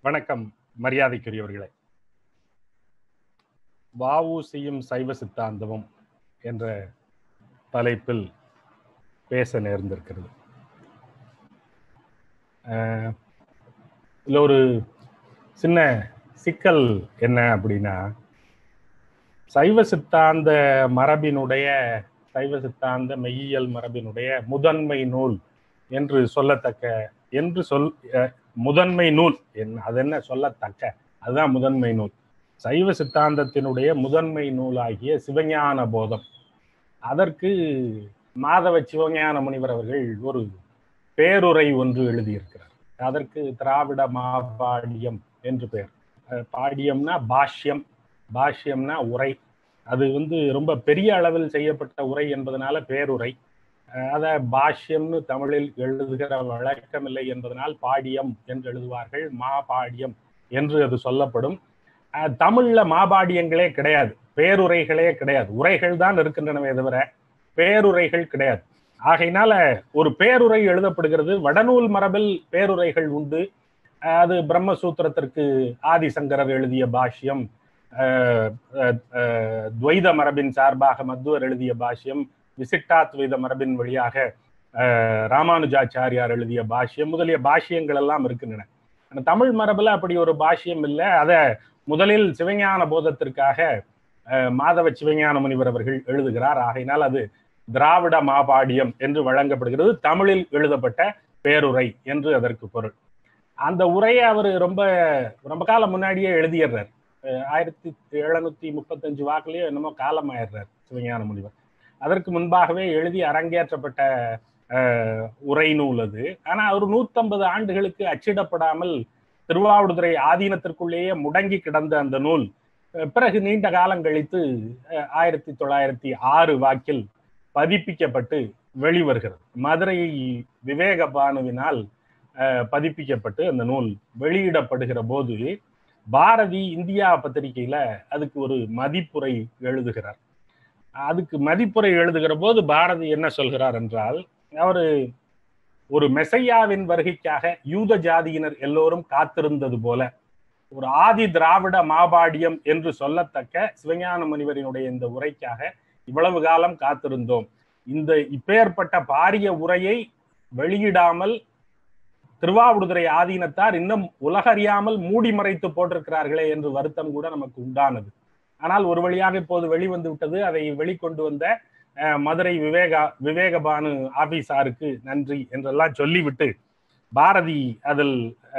வணக்கம் மரியாதைக்குரியவர்களே. வஉசியும் சைவ சித்தாந்தமும் என்ற தலைப்பில் பேச நேர்ந்திருக்கிறது. இதில் ஒரு சின்ன சிக்கல் என்ன அப்படின்னா, சைவ சித்தாந்த மெய்யியல் மரபினுடைய முதன்மை நூல் என்று சொல்லத்தக்க முதன்மை நூல் அது என்ன சொல்லத்தக்க, அதுதான் முதன்மை நூல். சைவ சித்தாந்தத்தினுடைய முதன்மை நூலாகிய சிவஞான போதம், அதற்கு மாதவ சிவஞான முனிவர் அவர்கள் ஒரு பேருரை ஒன்று எழுதியிருக்கிறார். அதற்கு திராவிட மாபாடியம் என்று பெயர். பாடியம்னா பாஷ்யம், பாஷ்யம்னா உரை. அது ரொம்ப பெரிய அளவில் செய்யப்பட்ட உரை என்பதனால பேருரை. அதை பாஷ்யம்னு தமிழில் எழுதுகிற வழக்கமில்லை என்பதனால் பாடியம் என்று எழுதுவார்கள். மாபாடியம் என்று அது சொல்லப்படும். தமிழ்ல மாபாடியங்களே கிடையாது, பேருரைகளே கிடையாது. உரைகள் தான் இருக்கின்றனவே தவிர பேருரைகள் கிடையாது. ஆகையினால ஒரு பேருரை எழுதப்படுகிறது. வடநூல் மரபில் பேருரைகள் உண்டு. அது பிரம்மசூத்திரத்திற்கு ஆதிசங்கரர் எழுதிய பாஷ்யம், துவைத மரபின் சார்பாக மத்துவர் எழுதிய பாஷ்யம், விசிட்டாத்வைத மரபின் வழியாக ராமானுஜாச்சாரியார் எழுதிய பாஷ்யம் முதலிய பாஷ்யங்கள் எல்லாம் இருக்கின்றன. தமிழ் மரபுல அப்படி ஒரு பாஷ்யம் இல்லை. அதை முதலில் சிவஞான போதத்திற்காக மாதவ சிவஞான முனிவர் அவர்கள் எழுதுகிறார். ஆகையினால் அது திராவிட மாபாடியம் என்று வழங்கப்படுகிறது. தமிழில் எழுதப்பட்ட பேருரை என்று அதற்கு பொருள். அந்த உரையை அவர் ரொம்ப ரொம்ப காலம் முன்னாடியே எழுதிடுறார். 1735 வாக்குலயோ என்னமோ காலமாயிடுறார் சிவஞான முனிவர். அதற்கு முன்பாகவே எழுதி அரங்கேற்றப்பட்ட உரை நூல் அது. ஆனா அவர் 150 ஆண்டுகளுக்கு அச்சிடப்படாமல் திருவாவடுதுறை ஆதீனத்திற்குள்ளேயே முடங்கி கிடந்த அந்த நூல் பிறகு நீண்ட காலம் கழித்து 1906 வாக்கில் பதிப்பிக்கப்பட்டு வெளிவருகிறது. மதுரை விவேகபானுவினால் பதிப்பிக்கப்பட்டு அந்த நூல் வெளியிடப்படுகிற போது பாரதி இந்தியா பத்திரிகையில அதுக்கு ஒரு மதிப்புரை எழுதுகிறார். அதுக்கு மதிப்புரை எழுதுகிற போது பாரதி என்ன சொல்கிறார் என்றால், அவரு ஒரு மெசையாவின் வருகைக்காக யூத ஜாதியினர் எல்லோரும் காத்திருந்தது போல ஒரு ஆதி திராவிட மாபாடியம் என்று சொல்லத்தக்க சிவஞான முனிவரினுடைய இந்த உரைக்காக இவ்வளவு காலம் காத்திருந்தோம். இந்த இப்பேற்பட்ட பாரிய உரையை வெளியிடாமல் திருவாவடுதுறை ஆதீனத்தார் இன்னும் உலகறியாமல் மூடி மறைத்து போட்டிருக்கிறார்களே என்று வருத்தம் கூட நமக்கு உண்டானது. ஆனால் ஒரு வழியாக இப்போது வெளிவந்து விட்டது. அதை வெளிக்கொண்டு வந்த மதுரை விவேகபானு ஆபீசாருக்கு நன்றி என்றெல்லாம் சொல்லிவிட்டு பாரதி அதில்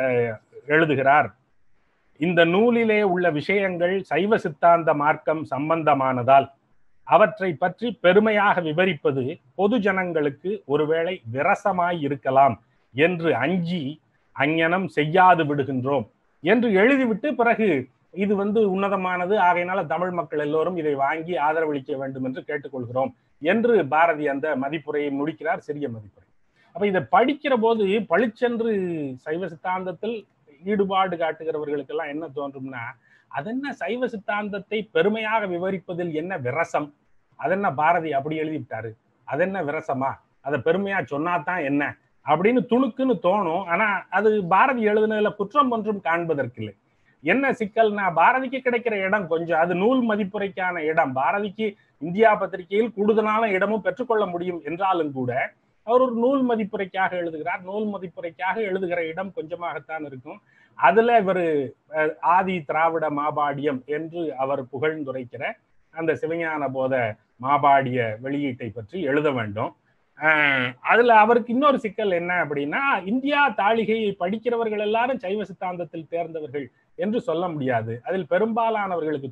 எழுதுகிறார், இந்த நூலிலே உள்ள விஷயங்கள் சைவ சித்தாந்த மார்க்கம் சம்பந்தமானதால் அவற்றை பற்றி பெருமையாக விவரிப்பது பொது ஜனங்களுக்கு ஒருவேளை விரசமாய் இருக்கலாம் என்று அஞ்சி அஞ்ஞனம் செய்யாது விடுகின்றோம் என்று எழுதிவிட்டு பிறகு இது உன்னதமானது, ஆகையினால தமிழ் மக்கள் எல்லோரும் இதை வாங்கி ஆதரவளிக்க வேண்டும் என்று கேட்டுக்கொள்கிறோம் என்று பாரதி அந்த மதிப்புரையை முடிக்கிறார். சிறிய மதிப்புரை. அப்ப இதை படிக்கிற போது பளிச்சென்று சைவ சித்தாந்தத்தில் ஈடுபாடு காட்டுகிறவர்களுக்கெல்லாம் என்ன தோன்றும்னா, அதென்ன சைவ சித்தாந்தத்தை பெருமையாக விவரிப்பதில் என்ன விரசம், அதென்ன பாரதி அப்படி எழுதிவிட்டாரு, அதென்ன விரசமா, அதை பெருமையா சொன்னாதான் என்ன அப்படின்னு துணுக்குன்னு தோணும். ஆனா அது பாரதி எழுதுனதுல குற்றம் ஒன்றும் காண்பதற்கில்லை. என்ன சிக்கல்னா, பாரதிக்கு கிடைக்கிற இடம் கொஞ்சம், அது நூல் மதிப்புரைக்கான இடம். பாரதிக்கு இந்தியா பத்திரிகையில் கூடுதலான இடமும் பெற்றுக்கொள்ள முடியும் என்றாலும் கூட அவர் ஒரு நூல் மதிப்புரைக்காக எழுதுகிறார். நூல் மதிப்புரைக்காக எழுதுகிற இடம் கொஞ்சமாகத்தான் இருக்கும். அதுல இவர் ஆதி திராவிட மாபாடியம் என்று அவர் புகழ்ந்துரைக்கிற அந்த சிவஞான போத மாபாடிய வெளியீட்டை பற்றி எழுத வேண்டும். அதுல அவருக்கு இன்னொரு சிக்கல் என்ன அப்படின்னா, இந்தியா தாளிகையை படிக்கிறவர்கள் எல்லாரும் சைவ சித்தாந்தத்தில் தேர்ந்தவர்கள் என்று சொல்ல முடியாது. அதில் பெரும்பாலானவர்களுக்கு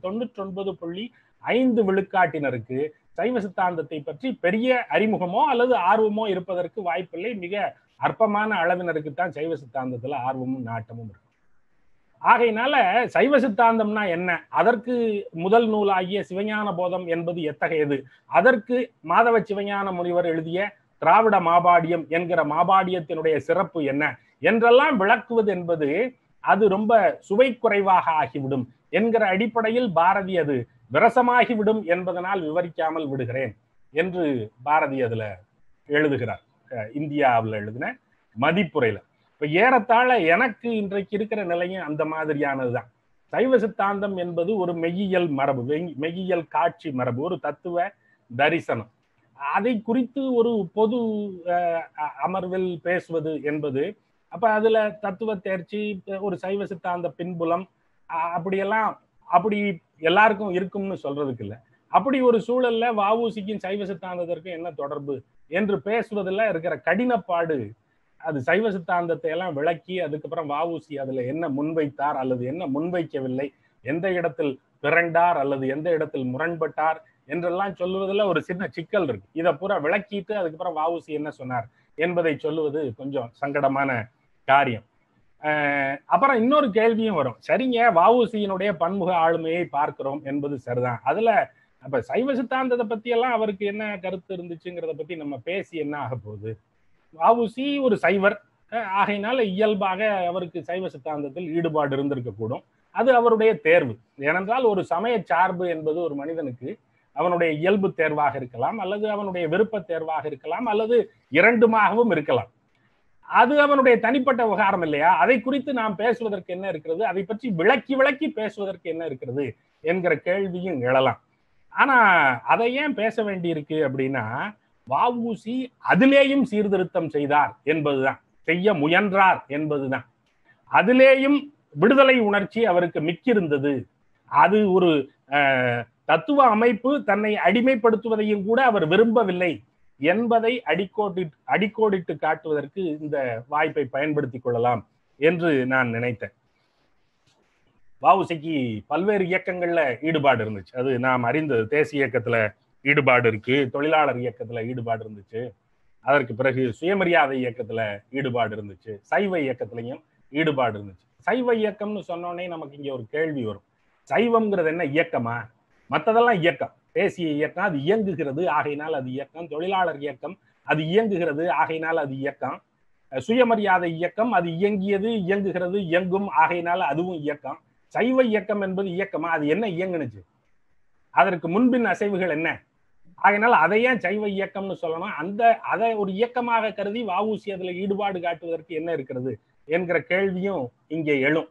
99.5 விழுக்காட்டினருக்கு சைவ சித்தாந்தத்தை பற்றி பெரிய அறிமுகமோ அல்லது ஆர்வமோ இருப்பதற்கு வாய்ப்பில்லை. மிக அற்பமான அளவினருக்குத்தான் சைவ சித்தாந்தத்துல ஆர்வமும் நாட்டமும் இருக்கு. ஆகையினால சைவ சித்தாந்தம்னா என்ன, அதற்கு முதல் நூலாகிய சிவஞான போதம் என்பது எத்தகையது, அதற்கு மாதவ சிவஞான முனிவர் எழுதிய திராவிட மாபாடியம் என்கிற மாபாடியத்தினுடைய சிறப்பு என்ன என்றெல்லாம் விளக்குவது என்பது அது ரொம்ப சுவை குறைவாக ஆகிவிடும் என்கிற அடிப்படையில் பாரதி அது விரசமாகிவிடும் என்பதனால் விவரிக்காமல் விடுகிறேன் என்று பாரதி அதுல எழுதுகிறார். இந்தியாவில் எழுதின மதிப்புரையில இப்ப ஏறத்தாழ எனக்கு இன்றைக்கு இருக்கிற நிலையும் அந்த மாதிரியானதுதான். சைவ சித்தாந்தம் என்பது ஒரு மெய்யியல் மரபு, மெய்யியல் காட்சி மரபு, ஒரு தத்துவ தரிசனம். அதை குறித்து ஒரு பொது அமர்வில் பேசுவது என்பது, அப்ப அதுல தத்துவ தேர்ச்சி, ஒரு சைவ சித்தாந்த பின்புலம் அப்படியெல்லாம் அப்படி எல்லாருக்கும் இருக்கும்னு சொல்றதுக்கு இல்லை. அப்படி ஒரு சூழல்ல வஉசிக்கும் சைவ சித்தாந்தத்திற்கும் என்ன தொடர்பு என்று பேசுவதில் இருக்கிற கடினப்பாடு, அது சைவ சித்தாந்தத்தை எல்லாம் விளக்கி அதுக்கப்புறம் வஉசி அதுல என்ன முன்வைத்தார் அல்லது என்ன முன்வைக்கவில்லை, எந்த இடத்தில் பிறண்டார் அல்லது எந்த இடத்தில் முரண்பட்டார் என்றெல்லாம் சொல்லுவதில் ஒரு சின்ன சிக்கல் இருக்கு. இதை பூரா விளக்கிட்டு அதுக்கப்புறம் வஉசி என்ன சொன்னார் என்பதை சொல்லுவது கொஞ்சம் சங்கடமான காரியம். அப்புறம் இன்னொரு கேள்வியும் வரும். சரிங்க, வஉசியினுடைய பன்முக ஆளுமையை பார்க்கிறோம் என்பது சரிதான். அதுல அப்ப சைவ சித்தாந்தத்தை பத்தி எல்லாம் அவருக்கு என்ன கருத்து இருந்துச்சுங்கிறத பத்தி நம்ம பேசி என்ன ஆக போகுது? வஉசி ஒரு சைவர் ஆகையினால இயல்பாக அவருக்கு சைவ சித்தாந்தத்தில் ஈடுபாடு இருந்திருக்க கூடும். அது அவருடைய தேர்வு. ஏனென்றால் ஒரு சமய சார்பு என்பது ஒரு மனிதனுக்கு அவனுடைய இயல்பு தேர்வாக இருக்கலாம், அல்லது அவனுடைய விருப்ப தேர்வாக இருக்கலாம், அல்லது இரண்டுமாகவும் இருக்கலாம். அது அவனுடைய தனிப்பட்ட விவகாரம் இல்லையா? அதை குறித்து நாம் பேசுவதற்கு என்ன இருக்கிறது, அதை பற்றி விளக்கி விளக்கி பேசுவதற்கு என்ன இருக்கிறது என்கிற கேள்வியும் எழலாம். ஆனா அதை ஏன் பேச வேண்டி இருக்கு அப்படின்னா, வஉசி அதிலேயும் சீர்திருத்தம் செய்தார் என்பதுதான், செய்ய முயன்றார் என்பதுதான். அதிலேயும் விடுதலை உணர்ச்சி அவருக்கு மிக்கிருந்தது. அது ஒரு தத்துவ அமைப்பு தன்னை அடிமைப்படுத்துவதையும் கூட அவர் விரும்பவில்லை என்பதை அடிக்கோடிட்டு காட்டுவதற்கு இந்த வாய்ப்பை பயன்படுத்திக் கொள்ளலாம் என்று நான் நினைத்தேன். வஉசிக்கு பல்வேறு இயக்கங்கள்ல ஈடுபாடு இருந்துச்சு. அது நாம் அறிந்தது. தேசிய இயக்கத்துல ஈடுபாடு இருக்கு, தொழிலாளர் இயக்கத்துல ஈடுபாடு இருந்துச்சு, அதற்கு பிறகு சுயமரியாதை இயக்கத்துல ஈடுபாடு இருந்துச்சு, சைவ இயக்கத்திலையும் ஈடுபாடு இருந்துச்சு. சைவ இயக்கம்னு சொன்னோடனே நமக்கு இங்க ஒரு கேள்வி வரும். சைவம்ங்கிறது என்ன, இயக்கமா? மற்றதெல்லாம் இயக்கம். தேசிய இயக்கம் அது இயங்குகிறது, ஆகையினால் அது இயக்கம். தொழிலாளர் இயக்கம் அது இயங்குகிறது, ஆகையினால் அது இயக்கம். சுயமரியாதை இயக்கம் அது இயங்கியது, இயங்குகிறது, இயங்கும், ஆகையினால் அதுவும் இயக்கம். சைவ இயக்கம் என்பது இயக்கமா? அது என்ன இயங்குனுச்சு? அதற்கு முன்பின் அசைவுகள் என்ன? ஆகையினால் அதை ஏன் சைவ இயக்கம்னு சொல்லணும்? அதை ஒரு இயக்கமாக கருதி வஉசி அதுல ஈடுபாடு காட்டுவதற்கு என்ன இருக்கிறது என்கிற கேள்வியும் இங்கே எழும்.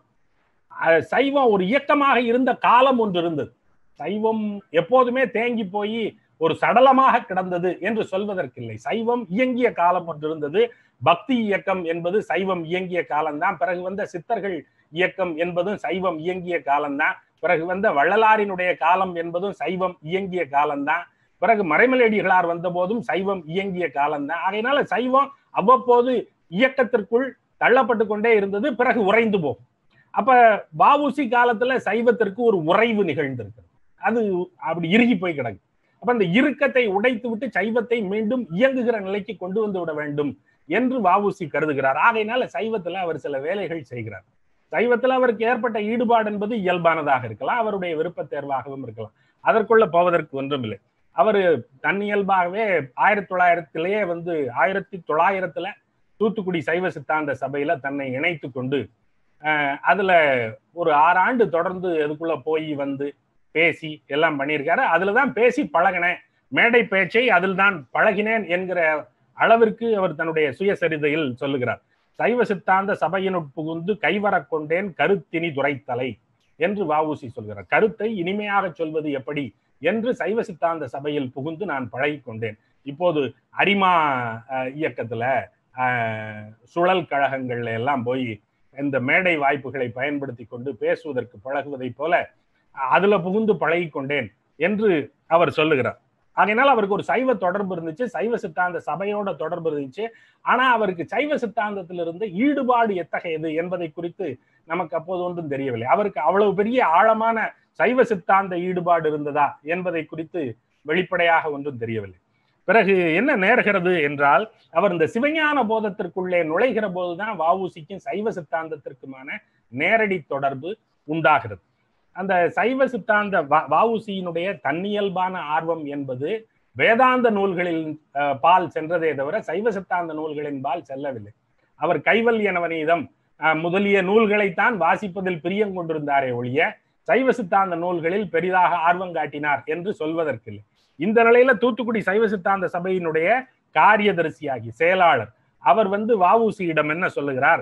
சைவம் ஒரு இயக்கமாக இருந்த காலம் ஒன்று இருந்தது. சைவம் எப்போதுமே தேங்கி போய் ஒரு சடலமாக கிடந்தது என்று சொல்வதற்கில்லை. சைவம் இயங்கிய காலம் ஒன்று இருந்தது. பக்தி இயக்கம் என்பது சைவம் இயங்கிய காலம்தான். பிறகு வந்த சித்தர்கள் இயக்கம் என்பதும் சைவம் இயங்கிய காலம்தான். பிறகு வந்த வள்ளலாரினுடைய காலம் என்பதும் சைவம் இயங்கிய காலம்தான். பிறகு மறைமலையடிகளார் வந்த போதும் சைவம் இயங்கிய காலம்தான். ஆகையினால சைவம் அவ்வப்போது இயக்கத்திற்குள் தள்ளப்பட்டு கொண்டே இருந்தது, பிறகு உறைந்து போகும். அப்ப வஉசி காலத்துல சைவத்திற்கு ஒரு உறைவு நிகழ்ந்திருக்கு. அது அப்படி இறுகி போய் கிடக்கு. அப்ப அந்த இறுக்கத்தை உடைத்து விட்டு சைவத்தை மீண்டும் இயங்குகிற நிலைக்கு கொண்டு வந்து விட வேண்டும் என்று வஉசி கருதுகிறார். ஆகையினால சைவத்துல அவர் சில வேலைகள் செய்கிறார். சைவத்துல அவருக்கு ஏற்பட்ட ஈடுபாடு என்பது இயல்பானதாக இருக்கலாம், அவருடைய விருப்ப தேர்வாகவும் இருக்கலாம். அதற்குள்ள போவதற்கு ஒன்றுமில்லை. அவரு தன்னியல்பாகவே 1900 வந்து 1900 தூத்துக்குடி சைவ சித்தாந்த சபையில தன்னை இணைத்து கொண்டு அதுல ஒரு 6 ஆண்டு தொடர்ந்து அதுக்குள்ள போய் வந்து பேசி எல்லாம் பண்ணியிருக்காரு. அதுலதான் பேசி பழகினேன், மேடை பேச்சை அதில் தான் பழகினேன் என்கிற அளவிற்கு அவர் தன்னுடைய சுயசரிதையில் சொல்லுகிறார். சைவ சித்தாந்த சபையினுட் புகுந்து கைவர கொண்டேன் கருத்தினி துரைத்தலை என்று வஉசி சொல்கிறார். கருத்தை இனிமையாக சொல்வது எப்படி என்று சைவ சித்தாந்த சபையில் புகுந்து நான் பழகி கொண்டேன். இப்போது அரிமா இயக்கத்துல சுழல் கழகங்கள்ல எல்லாம் போய் இந்த மேடை வாய்ப்புகளை பயன்படுத்தி கொண்டு பேசுவதற்கு பழகுவதை போல அதுல புகுந்து பழகி கொண்டேன் என்று அவர் சொல்லுகிறார். ஆகையினால் அவருக்கு ஒரு சைவ தொடர்பு இருந்துச்சு, சைவ சித்தாந்த சபையோட தொடர்பு இருந்துச்சு. ஆனா அவருக்கு சைவ சித்தாந்தத்திலிருந்து ஈடுபாடு எத்தகையது என்பதை குறித்து நமக்கு அப்போது ஒன்றும் தெரியவில்லை. அவருக்கு அவ்வளவு பெரிய ஆழமான சைவ சித்தாந்த ஈடுபாடு இருந்ததா என்பதை குறித்து வெளிப்படையாக ஒன்றும் தெரியவில்லை. பிறகு என்ன நேர்கிறது என்றால், அவர் இந்த சிவஞான போதத்திற்குள்ளே நுழைகிற போதுதான் வஉசிக்கும் சைவ சித்தாந்தத்திற்குமான நேரடி தொடர்பு உண்டாகிறது. அந்த சைவ சித்தாந்த வஉசியினுடைய தன்னியல்பான ஆர்வம் என்பது வேதாந்த நூல்களின் பால் சென்றதே தவிர சைவ சித்தாந்த நூல்களின் பால் செல்லவில்லை. அவர் கைவல்ய நவநீதம் முதலிய நூல்களைத்தான் வாசிப்பதில் பிரியம் கொண்டிருந்தாரே ஒழிய சைவ சித்தாந்த நூல்களில் பெரிதாக ஆர்வம் காட்டினார் என்று சொல்வதற்கில்லை. இந்த நிலையில தூத்துக்குடி சைவ சித்தாந்த சபையினுடைய காரியதரிசியாகி செயலாளர் அவர் வந்து வஉசியிடம் என்ன சொல்லுகிறார்,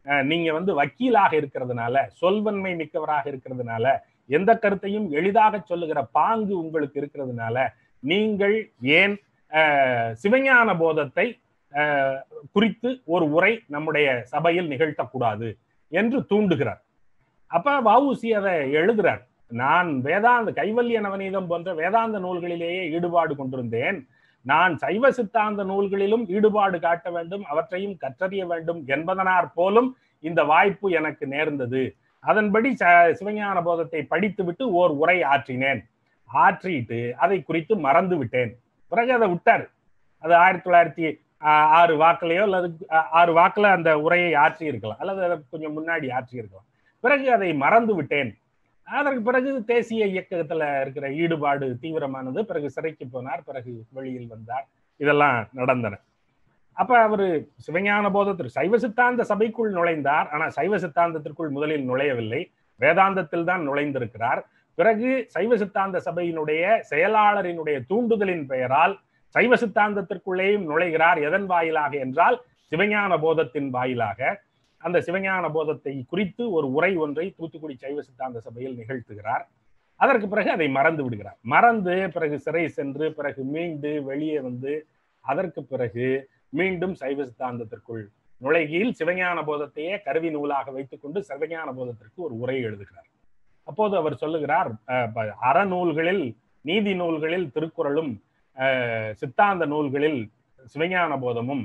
நீங்க வந்து வக்கீலாக இருக்கிறதுனால, சொல்வன்மை மிக்கவராக இருக்கிறதுனால, எந்த கருத்தையும் எளிதாக சொல்லுகிற பாங்கு உங்களுக்கு இருக்கிறதுனால, நீங்கள் ஏன் சிவஞான போதத்தை குறித்து ஒரு உரை நம்முடைய சபையில் நிகழ்த்தக்கூடாது என்று தூண்டுகிறார். அப்ப வஉசி அதை எழுதுறார். நான் வேதாந்த கைவல்ய நவநீதம் போன்ற வேதாந்த நூல்களிலேயே ஈடுபாடு கொண்டிருந்தேன். நான் சைவ சித்தாந்த நூல்களிலும் ஈடுபாடு காட்ட வேண்டும், அவற்றையும் கற்றறிய வேண்டும் என்பதனார் போலும் இந்த வாய்ப்பு எனக்கு நேர்ந்தது. அதன்படி சிவஞான போதத்தை படித்துவிட்டு ஓர் உரை ஆற்றினேன். ஆற்றிட்டு அதை குறித்து மறந்து விட்டேன். பிறகு அதை விட்டார். அது 1906 வாக்கிலையோ அல்லது 6 வாக்குல அந்த உரையை ஆற்றி இருக்கலாம், அல்லது அதை கொஞ்சம் முன்னாடி ஆற்றி இருக்கலாம். பிறகு அதை மறந்து விட்டேன். அதற்கு பிறகு தேசிய இயக்கத்துல இருக்கிற ஈடுபாடு தீவிரமானது. பிறகு சிறைக்கு போனார், பிறகு வெளியில் வந்தார். இதெல்லாம் நடந்தன. அப்ப அவரு சிவஞான போதத்திற்கு சைவ சித்தாந்த சபைக்குள் நுழைந்தார். ஆனா சைவ சித்தாந்தத்திற்குள் முதலில் நுழையவில்லை, வேதாந்தத்தில் தான் நுழைந்திருக்கிறார். பிறகு சைவ சித்தாந்த சபையினுடைய செயலாளரினுடைய தூண்டுதலின் பெயரால் சைவ சித்தாந்தத்திற்குள்ளேயும் நுழைகிறார். எதன் வாயிலாக என்றால் சிவஞான போதத்தின் வாயிலாக. அந்த சிவஞான போதத்தை குறித்து ஒரு உரை ஒன்றை தூத்துக்குடி சைவ சித்தாந்த சபையில் நிகழ்த்துகிறார். அதற்கு பிறகு அதை மறந்து விடுகிறார். மறந்து பிறகு சிறை சென்று பிறகு மீண்டு வெளியே வந்து அதற்கு பிறகு மீண்டும் சைவ சித்தாந்தத்திற்குள் நுழைகையில் சிவஞான போதத்தையே கருவி நூலாக வைத்துக்கொண்டு சிவஞான போதத்திற்கு ஒரு உரை எழுதுகிறார். அப்போது அவர் சொல்லுகிறார், அறநூல்களில் நீதி நூல்களில் திருக்குறளும் சித்தாந்த நூல்களில் சிவஞான போதமும்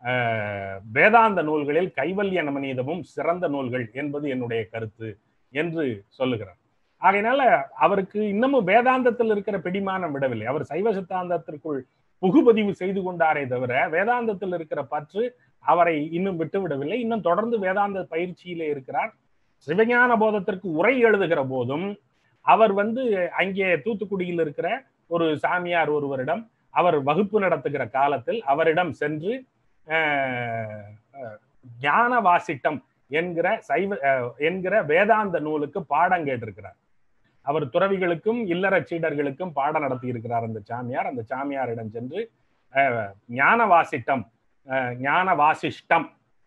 வேதாந்த நூல்களில் கைவல்ய நவநீதமும் சிறந்த நூல்கள் என்பது என்னுடைய கருத்து என்று சொல்லுகிறார். ஆகையினால அவருக்கு இன்னமும் வேதாந்தத்தில் இருக்கிற பிடிமானம் விடவில்லை. அவர் சைவ சித்தாந்தத்திற்குள் புகுபதிவு செய்து கொண்டாரே தவிர வேதாந்தத்தில் இருக்கிற பற்று அவரை இன்னும் விட்டு விடவில்லை. இன்னும் தொடர்ந்து வேதாந்த பயிற்சியிலே இருக்கிறார். சிவஞான போதத்திற்கு உரை எழுதுகிற போதும் அவர் வந்து அங்கே தூத்துக்குடியில் இருக்கிற ஒரு சாமியார் ஒருவரிடம் அவர் வகுப்பு நடத்துகிற காலத்தில் அவரிடம் சென்று ஞான வாசிட்டம் என்கிற வேதாந்த நூலுக்கு பாடம் கேட்டிருக்கிறார். அவர் துறவிகளுக்கும் இல்லற சீடர்களுக்கும் பாடம் நடத்தி இருக்கிறார் அந்த சாமியார். அந்த சாமியாரிடம் சென்று ஞான வாசிட்டம், ஞான வாசிஷ்டம்,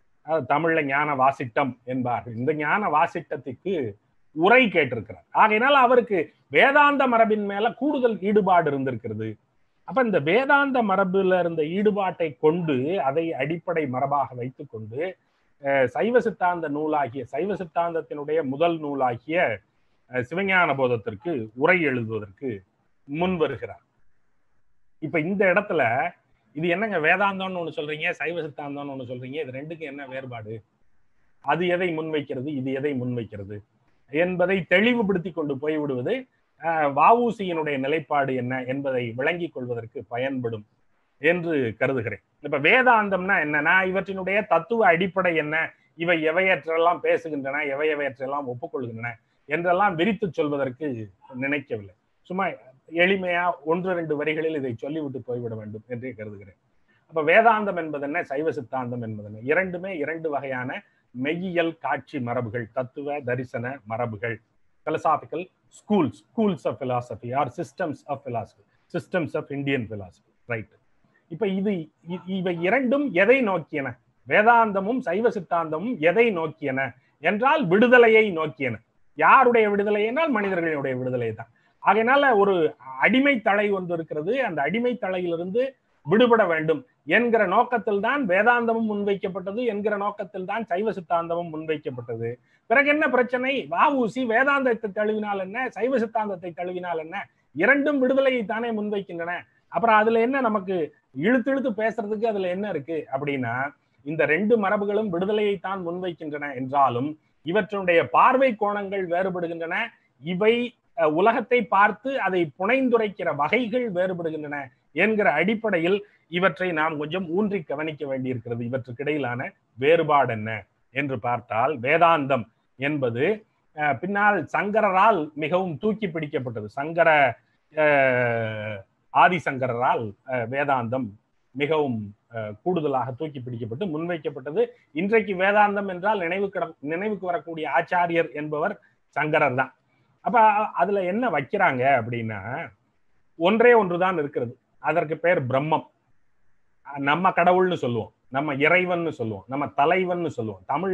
தமிழ்ல ஞான வாசிட்டம் என்பார்கள், இந்த ஞான வாசிட்டத்துக்கு உரை கேட்டிருக்கிறார். ஆகையினால் அவருக்கு வேதாந்த மரபின் மேல கூடுதல் ஈடுபாடு இருந்திருக்கிறது. அப்ப இந்த வேதாந்த மரபுல இருந்த ஈடுபாட்டை கொண்டு அதை அடிப்படை மரபாக வைத்துக் கொண்டு சைவ சித்தாந்த நூலாகிய சைவ சித்தாந்தத்தினுடைய முதல் நூலாகிய சிவஞான போதத்திற்கு உரை எழுதுவதற்கு முன் வருகிறார். இப்ப இந்த இடத்துல இது என்னங்க வேதாந்தம்னு ஒண்ணு சொல்றீங்க, சைவ சித்தாந்தம்னு ஒண்ணு சொல்றீங்க, இது ரெண்டுக்கும் என்ன வேறுபாடு? அது எதை முன்வைக்கிறது, இது எதை முன்வைக்கிறது என்பதை தெளிவுபடுத்தி கொண்டு போய்விடுவது வஉசியினுடைய நிலைப்பாடு என்ன என்பதை விளங்கிக் கொள்வதற்கு பயன்படும் என்று கருதுகிறேன். இப்ப வேதாந்தம்னா என்னன்னா, இவற்றினுடைய தத்துவ அடிப்படை என்ன, இவை எவையற்றெல்லாம் பேசுகின்றன, எவையற்றையெல்லாம் ஒப்புக்கொள்கின்றன என்றெல்லாம் விரித்து சொல்வதற்கு நினைக்கவில்லை. சும்மா எளிமையா 1-2 வரிகளில் இதை சொல்லிவிட்டு போய்விட வேண்டும் என்றே கருதுகிறேன். அப்ப வேதாந்தம் என்பது என்ன, சைவ சித்தாந்தம் என்பது என்ன? இரண்டுமே 2 வகையான மெய்யியல் காட்சி மரபுகள், தத்துவ தரிசன மரபுகள். philosophical schools of philosophy or systems of philosophy, systems of Indian philosophy, right? இப்ப இவை இரண்டும் எதை நோக்கியன? வேதாந்தமும் சைவ சித்தாந்தமும் எதை நோக்கியன என்றால் விடுதலையை நோக்கியன. யாருடைய விடுதலை என்றால் மனிதர்களுடைய விடுதலை தான். ஆகையினால ஒரு அடிமை தலை ஒன்று இருக்கிறது, அந்த அடிமை தலையிலிருந்து விடுபட வேண்டும் என்கிற நோக்கத்தில் தான் வேதாந்தமும் முன்வைக்கப்பட்டது, என்கிற நோக்கத்தில் தான் சைவ சித்தாந்தமும் முன்வைக்கப்பட்டது. பிறகு என்ன பிரச்சனை? வஉசி வேதாந்தத்தை தழுவினால் என்ன, சைவ சித்தாந்தத்தை தழுவினால் என்ன, இரண்டும் விடுதலையை தானே முன்வைக்கின்றன. அப்புறம் அதுல என்ன நமக்கு இழுத்து பேசுறதுக்கு அதுல என்ன இருக்கு அப்படின்னா, இந்த 2 மரபுகளும் விடுதலையை தான் முன்வைக்கின்றன என்றாலும் இவற்றுடைய பார்வை கோணங்கள் வேறுபடுகின்றன. இவை உலகத்தை பார்த்து அதை புனைந்துரைக்கிற வகைகள் வேறுபடுகின்றன என்கிற அடிப்படையில் இவற்றை நாம் கொஞ்சம் ஊன்றி கவனிக்க வேண்டியிருக்கிறது. இவற்றுக்கிடையிலான வேறுபாடு என்ன என்று பார்த்தால், வேதாந்தம் என்பது பின்னால் சங்கரரால் மிகவும் தூக்கி பிடிக்கப்பட்டது. ஆதிசங்கரால் வேதாந்தம் மிகவும் கூடுதலாக தூக்கி பிடிக்கப்பட்டு முன்வைக்கப்பட்டது. இன்றைக்கு வேதாந்தம் என்றால் நினைவுக்கு வரக்கூடிய ஆச்சாரியர் என்பவர் சங்கரர் தான். அப்ப அதுல என்ன வைக்கிறாங்க அப்படின்னா, ஒன்றே ஒன்றுதான் இருக்கிறது. அதற்கு பேர் பிரம்மம். நம்ம கடவுள்னு சொல்லுவோம், நம்ம இறைவன் சொல்லுவோம், நம்ம தலைவன் சொல்லுவோம். தமிழ்ல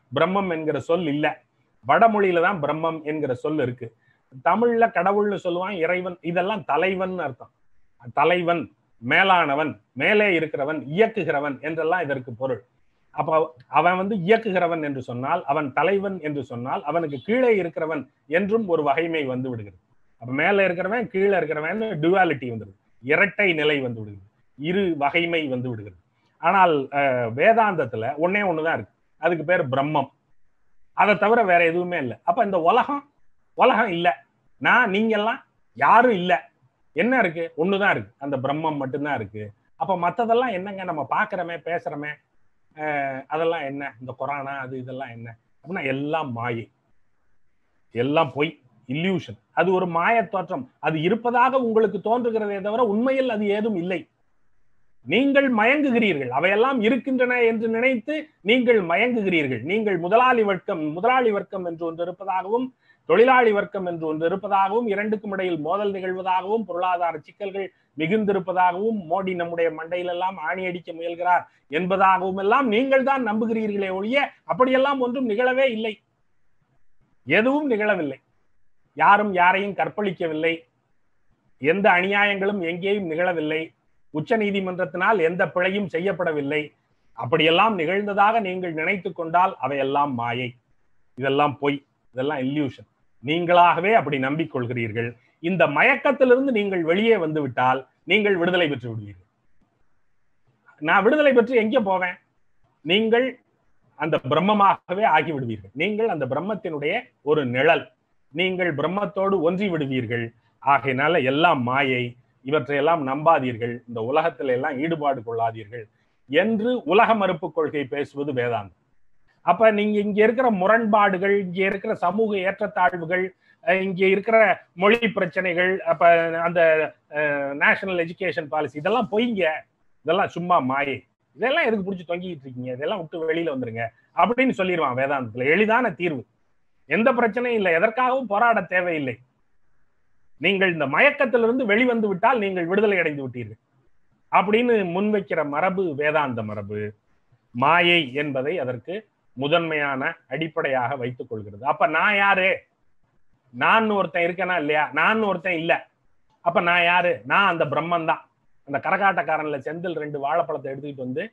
பிரம்மம் என்கிற சொல் இல்ல. வடமொழியில தான் பிரம்மம் என்கிற சொல் இருக்கு. தமிழ்ல கடவுள்னு சொல்லுவான், இறைவன், இதெல்லாம் தலைவன் அர்த்தம். தலைவன், மேலானவன், மேலே இருக்கிறவன், இயக்குகிறவன் என்றெல்லாம் இதற்கு பொருள். அப்ப அவன் இயக்குகிறவன் என்று சொன்னால், அவன் தலைவன் என்று சொன்னால், அவனுக்கு கீழே இருக்கிறவன் என்றும் ஒரு வகைமை வந்து விடுகிறது. அப்ப மேல இருக்கிறவன் கீழே இருக்கிறவன் டுவாலிட்டி வந்துடுது, இரட்டை நிலை வந்து விடுகிறது, இரு வகைமை வந்து விடுகிறது. ஆனால் வேதாந்தத்துல ஒன்னே ஒண்ணுதான் இருக்கு, அதுக்கு பேர் பிரம்மம். அதை தவிர வேற எதுவுமே இல்லை. அப்ப இந்த உலகம் இல்ல, நான் நீங்க எல்லாம் யாரும் இல்ல. என்ன இருக்கு? ஒண்ணுதான் இருக்கு, அந்த பிரம்மம் மட்டும்தான் இருக்கு. அப்ப மத்ததெல்லாம் என்னங்க? நம்ம பாக்குறோமே பேசுறோமே அதெல்லாம் என்ன? இந்த குரானா அது இதெல்லாம் என்ன அப்படின்னா எல்லாம் மாயை, எல்லாம் பொய், இல்யூஷன். அது ஒரு மாய தோற்றம். அது இருப்பதாக உங்களுக்கு தோன்றுகிறதே தவிர உண்மையில் அது ஏதும் இல்லை. நீங்கள் மயங்குகிறீர்கள், அவையெல்லாம் இருக்கின்றன என்று நினைத்து நீங்கள் மயங்குகிறீர்கள். நீங்கள் முதலாளி வர்க்கம் என்று ஒன்று இருப்பதாகவும், தொழிலாளி வர்க்கம் என்று ஒன்று இருப்பதாகவும், இரண்டுக்கும் இடையில் மோதல் நிகழ்வதாகவும், பொருளாதார சிக்கல்கள் மிகுந்திருப்பதாகவும், மோடி நம்முடைய மண்டையிலெல்லாம் ஆணி அடிக்க முயல்கிறார் என்பதாகவும் எல்லாம் நீங்கள் தான் நம்புகிறீர்களே ஒழிய அப்படியெல்லாம் ஒன்றும் நிகழவே இல்லை. எதுவும் நிகழவில்லை. யாரும் யாரையும் கற்பழிக்கவில்லை. எந்த அநியாயங்களும் எங்கேயும் நிகழவில்லை. உச்ச நீதிமன்றத்தினால் எந்த பிழையும் செய்யப்படவில்லை. அப்படியெல்லாம் நிகழ்ந்ததாக நீங்கள் நினைத்து கொண்டால் அவையெல்லாம் மாயை, இதெல்லாம் பொய், இதெல்லாம் இல்யூஷன். நீங்களாகவே அப்படி நம்பிக்கொள்கிறீர்கள். இந்த மயக்கத்திலிருந்து நீங்கள் வெளியே வந்து விட்டால் நீங்கள் விடுதலை பெற்று விடுவீர்கள். நான் விடுதலை பெற்று எங்கே போவேன்? நீங்கள் அந்த பிரம்மமாகவே ஆகி விடுவீர்கள். நீங்கள் அந்த பிரம்மத்தினுடைய ஒரு நிழல். நீங்கள் பிரம்மத்தோடு ஒன்றி விடுவீர்கள். ஆகையினால எல்லாம் மாயை, இவற்றையெல்லாம் நம்பாதீர்கள், இந்த உலகத்தில எல்லாம் ஈடுபாடு கொள்ளாதீர்கள் என்று உலக மறுப்பு கொள்கை பேசுவது வேதாந்தம். அப்ப நீங்க இங்க இருக்கிற முரண்பாடுகள், இங்க இருக்கிற சமூக ஏற்றத்தாழ்வுகள், இங்க இருக்கிற மொழி பிரச்சனைகள், அப்ப அந்த நேஷனல் எஜுகேஷன் பாலிசி, இதெல்லாம் பொய்ங்க, இதெல்லாம் சும்மா மாயை, இதெல்லாம் எதுக்கு பிடிச்சி தொங்கிட்டு இருக்கீங்க, இதெல்லாம் விட்டு வெளியில வந்துருங்க அப்படின்னு சொல்லிடுவான் வேதாந்தத்துல. எளிதான தீர்வு, எந்த பிரச்சனையும் இல்லை, எதற்காகவும் போராட தேவையில்லை. நீங்கள் இந்த மயக்கத்திலிருந்து வெளிவந்து விட்டால் நீங்கள் விடுதலை அடைந்து விட்டீர்கள் அப்படின்னு முன்வைக்கிற மரபு வேதாந்த மரபு. மாயை என்பதை அதற்கு முதன்மையான அடிப்படையாக வைத்துக் கொள்கிறது. அப்ப நான் யாரு? நான் ஒருத்தன் இருக்கேனா இல்லையா? நான் ஒருத்தன் இல்ல. அப்ப நான் யாரு? நான் அந்த பிரம்மன் தான். அந்த கரகாட்டக்காரன்ல செந்தில் 2 வாழைப்பழத்தை எடுத்துக்கிட்டு வந்து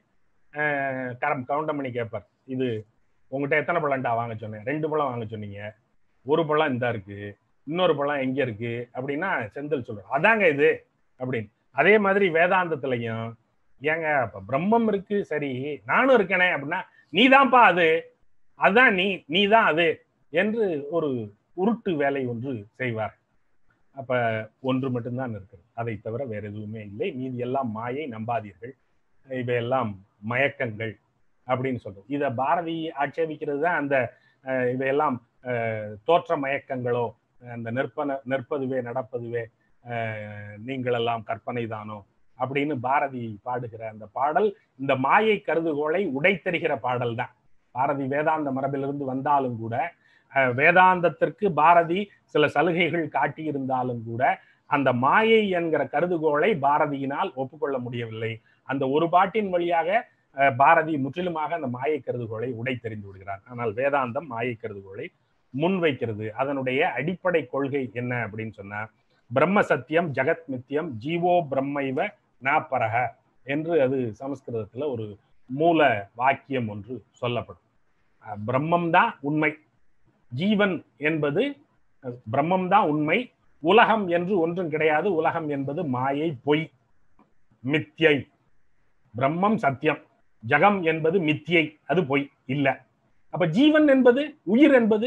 கவுண்டம் பண்ணி கேட்பார், இது உங்ககிட்ட எத்தனை பழம்டா வாங்க சொன்னேன்? 2 பழம் வாங்க சொன்னீங்க, ஒரு பழம் இந்த இருக்கு, இன்னொரு பழம் எங்க இருக்கு அப்படின்னா செந்தில் சொல்ற அதாங்க இது அப்படின்னு. அதே மாதிரி வேதாந்தத்திலையும் ஏங்க அப்ப பிரம்மம் இருக்கு, சரி நானும் இருக்கேனே அப்படின்னா நீதான்ப்பா அது, அதுதான் நீதான் அது என்று ஒரு உருட்டு வேலை ஒன்று செய்வார். அப்ப ஒன்று மட்டும்தான் இருக்கிறது, அதை தவிர வேற எதுவுமே இல்லை. மீதி எல்லாம் மாயை, நம்பாதீர்கள், இவையெல்லாம் மயக்கங்கள் அப்படின்னு சொல்றது. இத பாரதி ஆட்சேபிக்கிறது தான் அந்த இவையெல்லாம் தோற்ற மயக்கங்களோ, அந்த நிற்பதுவே நடப்பதுவே நீங்களெல்லாம் கற்பனை தானோ அப்படின்னு பாரதி பாடுகிற அந்த பாடல் இந்த மாயை கருதுகோளை உடைத்தெறிகிற பாடல் தான். பாரதி வேதாந்த மரபிலிருந்து வந்தாலும் கூட, வேதாந்தத்திற்கு பாரதி சில சலுகைகள் காட்டியிருந்தாலும் கூட, அந்த மாயை என்கிற கருதுகோளை பாரதியினால் ஒப்புக்கொள்ள முடியவில்லை. அந்த ஒரு பாட்டின் வழியாக பாரதி முற்றிலுமாக அந்த மாயை கருதுகோளை உடைத்தெறிந்து விடுகிறார். ஆனால் வேதாந்தம் மாயை கருதுகோளை முன்வைக்கிறது. அதனுடைய அடிப்படை கொள்கை என்ன அப்படின்னு சொன்னா, பிரம்ம சத்தியம் ஜெகத் மித்தியம் ஜீவோ பிரம்மைவ நாப்பரக என்று அது சமஸ்கிருதத்துல ஒரு மூல வாக்கியம் ஒன்று சொல்லப்படும். பிரம்மம் தான் உண்மை, ஜீவன் என்பது பிரம்மம் தான் உண்மை, உலகம் என்று ஒன்றும் கிடையாது, உலகம் என்பது மாயை, பொய், மித்தியை. பிரம்மம் சத்தியம், ஜகம் என்பது மித்தியை, அது பொய் இல்ல. அப்ப ஜீவன் என்பது, உயிர் என்பது,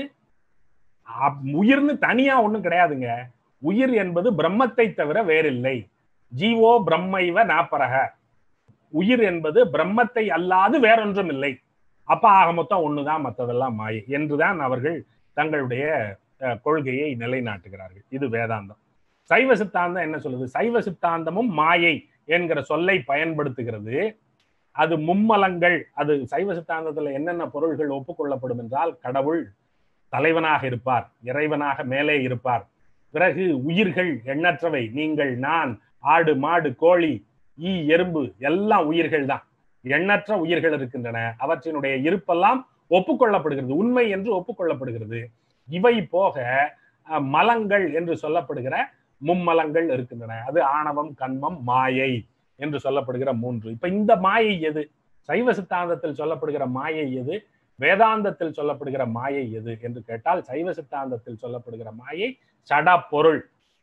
உயிர்னு தனியா ஒண்ணும் கிடையாதுங்க. உயிர் என்பது பிரம்மத்தை தவிர வேறில்லை. ஜீவோ பிரம்மைவ நாப்பரக, உயிர் என்பது பிரம்மத்தை அல்லாது வேறொன்றும் இல்லை. அப்ப ஆக மொத்தம் ஒண்ணுதான், மற்றதெல்லாம் மாயை என்றுதான் அவர்கள் தங்களுடைய கொள்கையை நிலைநாட்டுகிறார்கள். இது வேதாந்தம். சைவ சித்தாந்தம் என்ன சொல்லுது? சைவ சித்தாந்தமும் மாயை என்கிற சொல்லை பயன்படுத்துகிறது. அது மும்மலங்கள். அது சைவ சித்தாந்தத்துல என்னென்ன பொருள்கள் ஒப்புக்கொள்ளப்படும் என்றால், கடவுள் தலைவனாக இருப்பார், இறைவனாக மேலே இருப்பார், பிறகு உயிர்கள் எண்ணற்றவை, நீங்கள், நான், ஆடு, மாடு, கோழி, எறும்பு எல்லாம் உயிர்கள் தான். எண்ணற்ற உயிர்கள் இருக்கின்றன. அவற்றினுடைய இருப்பெல்லாம் ஒப்புக்கொள்ளப்படுகிறது, உண்மை என்று ஒப்புக்கொள்ளப்படுகிறது. இவை போக மலங்கள் என்று சொல்லப்படுகிற மும்மலங்கள் இருக்கின்றன. அது ஆணவம், கண்மம், மாயை என்று சொல்லப்படுகிற 3. இப்ப இந்த மாயை எது? சைவ சித்தாந்தத்தில் சொல்லப்படுகிற மாயை எது? வேதாந்தத்தில் சொல்லப்படுகிற மாயை எது என்று கேட்டால், சைவ சித்தாந்தத்தில் சொல்லப்படுகிற மாயை சட பொருள்.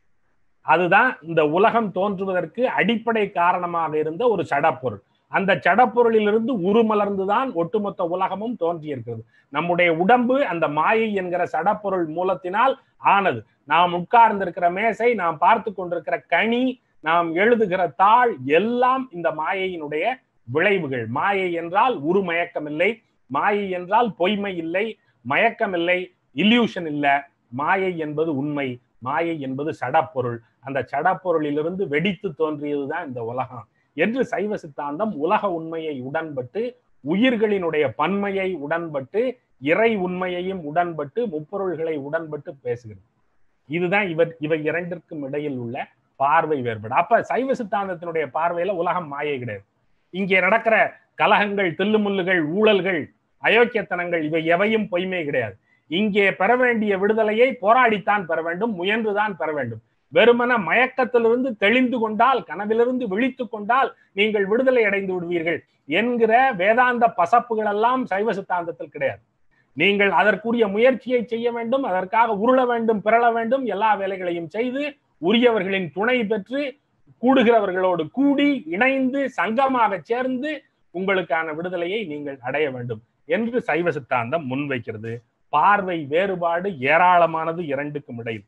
அதுதான் இந்த உலகம் தோன்றுவதற்கு அடிப்படை காரணமாக இருந்த ஒரு சடப்பொருள். அந்த சடப்பொருளிலிருந்து உருமலர்ந்துதான் ஒட்டுமொத்த உலகமும் தோன்றியிருக்கிறது. நம்முடைய உடம்பு அந்த மாயை என்கிற சடப்பொருள் மூலத்தினால் ஆனது. நாம் உட்கார்ந்திருக்கிற மேசை, நாம் பார்த்து கொண்டிருக்கிற கனி, நாம் எழுதுகிற தாள் எல்லாம் இந்த மாயையினுடைய விளைவுகள். மாயை என்றால் உருமயக்கம் இல்லை, மாயை என்றால் பொய்மை இல்லை, மயக்கம் இல்லை, இல்யூஷன் இல்லை. மாயை என்பது உண்மை, மாயை என்பது சடப்பொருள். அந்த சடப்பொருளிலிருந்து வெடித்து தோன்றியதுதான் இந்த உலகம் என்று சைவ சித்தாந்தம் உலக உண்மையை உடன்பட்டு, உயிர்களினுடைய பன்மையை உடன்பட்டு, இறை உண்மையையும் உடன்பட்டு, முப்பொருள்களை உடன்பட்டு பேசுகிறது. இதுதான் இவை இரண்டிற்கும் இடையில் உள்ள பார்வை வேறுபாடு. அப்ப சைவ சித்தாந்தத்தினுடைய பார்வையில உலகம் மாயை கிடையாது. இங்கே நடக்கிற கலகங்கள், தில்லுமுல்லுகள், ஊழல்கள், அயோக்கியத்தனங்கள் இவை எவையும் பொய்மை கிடையாது. இங்கே பெற வேண்டிய விடுதலையை போராடித்தான் பெற வேண்டும், முயன்றுதான் பெற வேண்டும். வெறுமன மயக்கத்திலிருந்து தெளிந்து கொண்டால், கனவிலிருந்து விழித்து கொண்டால் நீங்கள் விடுதலை அடைந்து விடுவீர்கள் என்கிற வேதாந்த பசப்புகள் எல்லாம் சைவ சித்தாந்தத்தில் கிடையாது. நீங்கள் அதற்குரிய முயற்சியை செய்ய வேண்டும், அதற்காக உருள வேண்டும், பிறள வேண்டும், எல்லா வேலைகளையும் செய்து உரியவர்களின் துணை பெற்று கூடுகிறவர்களோடு கூடி இணைந்து சங்கமாக சேர்ந்து உங்களுக்கான விடுதலையை நீங்கள் அடைய வேண்டும் என்று சைவ சித்தாந்தம் முன்வைக்கிறது. பார்வை வேறுபாடு ஏராளமானது இரண்டுக்கும் இடையில்.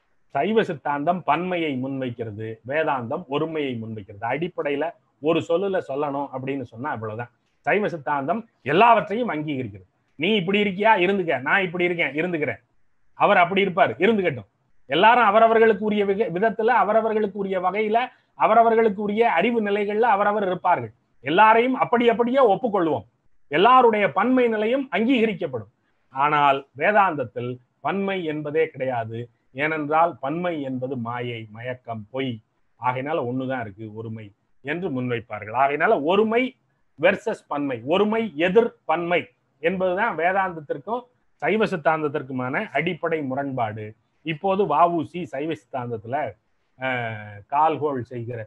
சைவ சித்தாந்தம் பன்மையை முன்வைக்கிறது, வேதாந்தம் ஒருமையை முன்வைக்கிறது. அடிப்படையில ஒரு சொல்லுல சொல்லணும் அப்படின்னு சொன்னா அவ்வளவுதான். சைவ சித்தாந்தம் எல்லாவற்றையும் அங்கீகரிக்கிறது. நீ இப்படி இருக்கியா, இருந்துக்க. நான் இப்படி இருக்கேன், இருந்துக்கிறேன். அவர் அப்படி இருப்பார், இருந்துகட்டும். எல்லாரும் அவரவர்களுக்கு உரிய விதத்துல, அவரவர்களுக்கு உரிய வகையில, அவரவர்களுக்கு உரிய அறிவு நிலைகள்ல அவரவர் இருப்பார்கள். எல்லாரையும் அப்படியே ஒப்புக்கொள்வோம். எல்லாருடைய பன்மை நிலையும் அங்கீகரிக்கப்படும். ஆனால் வேதாந்தத்தில் பன்மை என்பதே கிடையாது. ஏனென்றால் பன்மை என்பது மாயை, மயக்கம், பொய். ஆகையினால ஒண்ணுதான் இருக்கு, ஒருமை என்று முன்வைப்பார்கள். ஆகையினால ஒருமை வெர்சஸ் பன்மை, ஒருமை எதிர் பன்மை என்பதுதான் வேதாந்தத்திற்கும் சைவ சித்தாந்தத்திற்குமான அடிப்படை முரண்பாடு. இப்போது வஉசி சைவ சித்தாந்தத்துல கால்கோள் செய்கிற,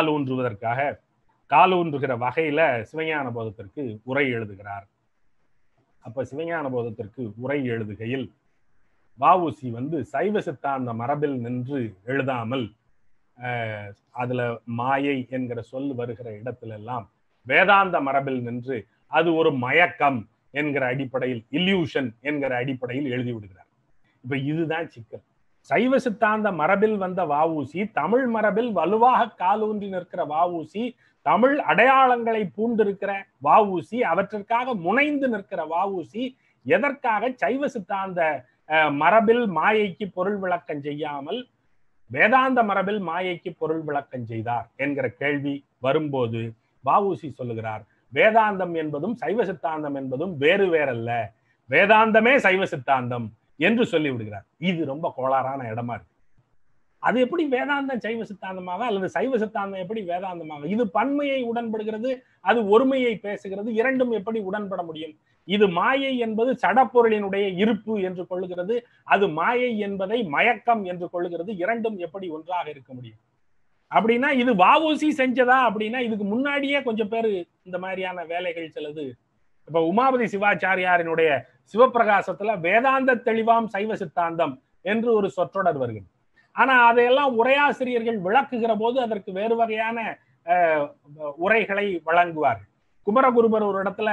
கால் ஊன்றுகிற வகையில சிவஞான போதத்திற்கு உரை எழுதுகிறார். அப்ப சிவஞான போதத்திற்கு உரை எழுதுகையில் வஉசி சைவ சித்தாந்த மரபில் நின்று எழுதாமல், அதுல மாயை என்கிற சொல் வருகிற இடத்துல எல்லாம் வேதாந்த மரபில் நின்று அது ஒரு மயக்கம் என்கிற அடிப்படையில், இல்யூஷன் என்கிற அடிப்படையில் எழுதி விடுகிறார். இப்ப இதுதான் சிக்கல். சைவ சித்தாந்த மரபில் வந்த வஉசி, தமிழ் மரபில் வலுவாக காலூன்றி நிற்கிற வஉசி, தமிழ் அடையாளங்களை பூண்டிருக்கிற வஉசி, அவற்றிற்காக முனைந்து நிற்கிற வஉசி எதற்காக சைவ சித்தாந்த மரபில் மாயைக்கு பொருள் விளக்கம் செய்யாமல் வேதாந்த மரபில் மாயைக்கு பொருள் விளக்கம் செய்தார் என்கிற கேள்வி வரும்போது வஉசி சொல்லுகிறார், வேதாந்தம் என்பதும் சைவ சித்தாந்தம் என்பதும் வேறு வேறல்ல, வேதாந்தமே சைவ சித்தாந்தம் என்று சொல்லி விடுகிறார். இது ரொம்ப கோளாறான இடமா இருக்கு. அது எப்படி வேதாந்தம் சைவ சித்தாந்தமாக, அல்லது சைவ சித்தாந்தம் எப்படி வேதாந்தமாக? இது பன்மையை உடன்படுகிறது, அது ஒருமையை பேசுகிறது. இரண்டும் எப்படி உடன்பட முடியும்? இது மாயை என்பது சடப்பொருளினுடைய இருப்பு என்று கொள்ளுகிறது, அது மாயை என்பதை மயக்கம் என்று கொள்ளுகிறது. இரண்டும் எப்படி ஒன்றாக இருக்க முடியும்? அப்படின்னா இது வஉசி செஞ்சதா? அப்படின்னா இதுக்கு முன்னாடியே கொஞ்சம் பேர் இந்த மாதிரியான வேலைகள் சிலது. இப்ப உமாபதி சிவாச்சாரியாரினுடைய சிவப்பிரகாசத்துல வேதாந்த தெளிவாம் சைவ சித்தாந்தம் என்று ஒரு சொற்றொடர் வருகிறது. ஆனா அதையெல்லாம் உரையாசிரியர்கள் விளக்குகிற போது அதற்கு வேறு வகையான உரைகளை வழங்குவார்கள். குமரகுருபர் ஒரு இடத்துல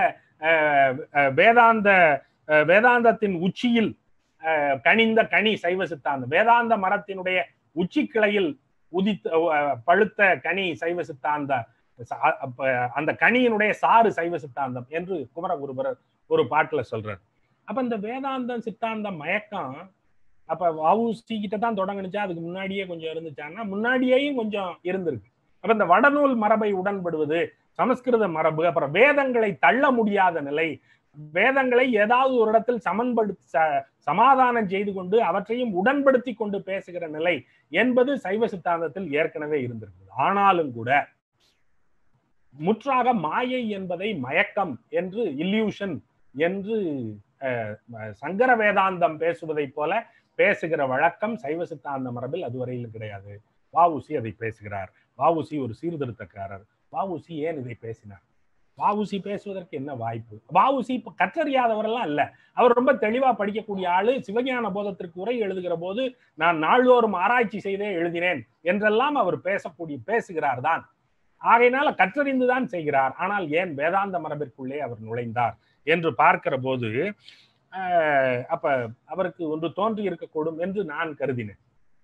வேதாந்தத்தின் உச்சியில் கனிந்த கனி சைவ சித்தாந்தம், வேதாந்த மரத்தினுடைய உச்சி கிளையில் உதித்த பழுத்த கனி சைவ சித்தாந்த, அந்த கனியினுடைய சாறு சைவ சித்தாந்தம் என்று குமரகுருபர் ஒரு பாட்டுல சொல்றாரு. அப்ப இந்த வேதாந்தம் சித்தாந்தம் மயக்கம் அப்ப வஉசி கிட்ட தான் தொடங்குனுச்சா, அதுக்கு முன்னாடியே கொஞ்சம் இருந்துச்சான்னா முன்னாடியேயும் கொஞ்சம் இருந்திருக்கு. அப்ப இந்த வடநூல் மரபை உடன்படுவது, சமஸ்கிருத மரபு, அப்புறம் வேதங்களை தள்ள முடியாத நிலை, வேதங்களை ஏதாவது ஒரு இடத்தில் சமாதானம் செய்து கொண்டு அவற்றையும் உடன்படுத்தி கொண்டு பேசுகிற நிலை என்பது சைவ சித்தாந்தத்தில் ஏற்கனவே இருந்திருக்கிறது. ஆனாலும் கூட முற்றாக மாயை என்பதை மயக்கம் என்று, இல்யூஷன் என்று சங்கர வேதாந்தம் பேசுவதை போல பேசுகிற வழக்கம் சைவ சித்தாந்த மரபில் அதுவரையில் கிடையாது. வஉசி அதை பேசுகிறார். வஉசி ஒரு சீர்திருத்தக்காரர். வஉசி ஏன் இதை பேசினார்? வஉசி பேசுவதற்கு என்ன வாய்ப்பு? வஉசி இப்ப கற்றறியாதவரெல்லாம் இல்ல. அவர் ரொம்ப தெளிவா படிக்கக்கூடிய ஆளு. சிவஞான போதத்திற்கு உரை எழுதுகிற போது நான் நாள்தோறும் ஆராய்ச்சி செய்தே எழுதினேன் என்றெல்லாம் அவர் பேசுகிறார் தான். ஆகையினால கற்றறிந்துதான் செய்கிறார். ஆனால் ஏன் வேதாந்த மரபிற்குள்ளே அவர் நுழைந்தார் என்று பார்க்கிற போது அப்ப அவருக்கு ஒன்று தோன்றி இருக்கக்கூடும் என்று நான் கருதினேன்.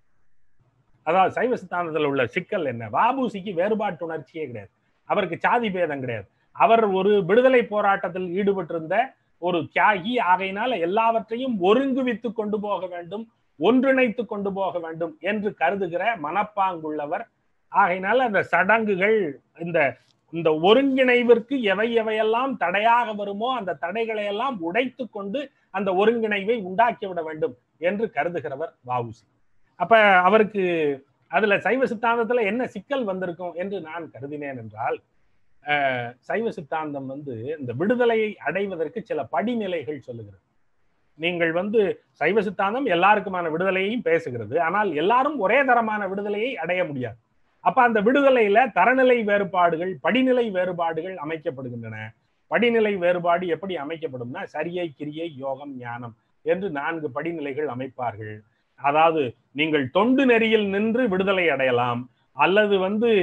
அதாவது சைவ சித்தாந்தத்தில் உள்ள சிக்கல் என்ன? வஉசிக்கு வேறுபாட்டு உணர்ச்சியே கிடையாது. அவருக்கு சாதி பேதம் கிடையாது. அவர் ஒரு விடுதலை போராட்டத்தில் ஈடுபட்டிருந்த ஒரு தியாகி. ஆகையினால எல்லாவற்றையும் ஒருங்குவித்து கொண்டு போக வேண்டும், ஒன்றிணைத்து கொண்டு போக வேண்டும் என்று கருதுகிற மனப்பாங்குள்ளவர். ஆகையினால அந்த சடங்குகள், இந்த ஒருங்கிணைவிற்கு எவையெல்லாம் தடையாக வருமோ அந்த தடைகளை எல்லாம் உடைத்து கொண்டு அந்த ஒருங்கிணைவை உண்டாக்கிவிட வேண்டும் என்று கருதுகிறவர் வஉசி. அப்ப அவருக்கு அதுல சைவ சித்தாந்தத்துல என்ன சிக்கல் வந்திருக்கும் என்று நான் கருதினேன் என்றால், சைவ சித்தாந்தம் இந்த விடுதலையை அடைவதற்கு சில படிநிலைகள் சொல்லுகிறது. நீங்கள் சைவ சித்தாந்தம் எல்லாருக்குமான விடுதலையையும் பேசுகிறது. ஆனால் எல்லாரும் ஒரே தரமான விடுதலையை அடைய முடியாது. அப்ப அந்த விடுதலையில தரநிலை வேறுபாடுகள், படிநிலை வேறுபாடுகள் அமைக்கப்படுகின்றன. படிநிலை வேறுபாடு எப்படி அமைக்கப்படும்னா, சரியை, கிரியை, யோகம், ஞானம் என்று 4 படிநிலைகள் அமைப்பார்கள். அதாவது நீங்கள் தொண்டு நெறியில் நின்று விடுதலை அடையலாம், அல்லது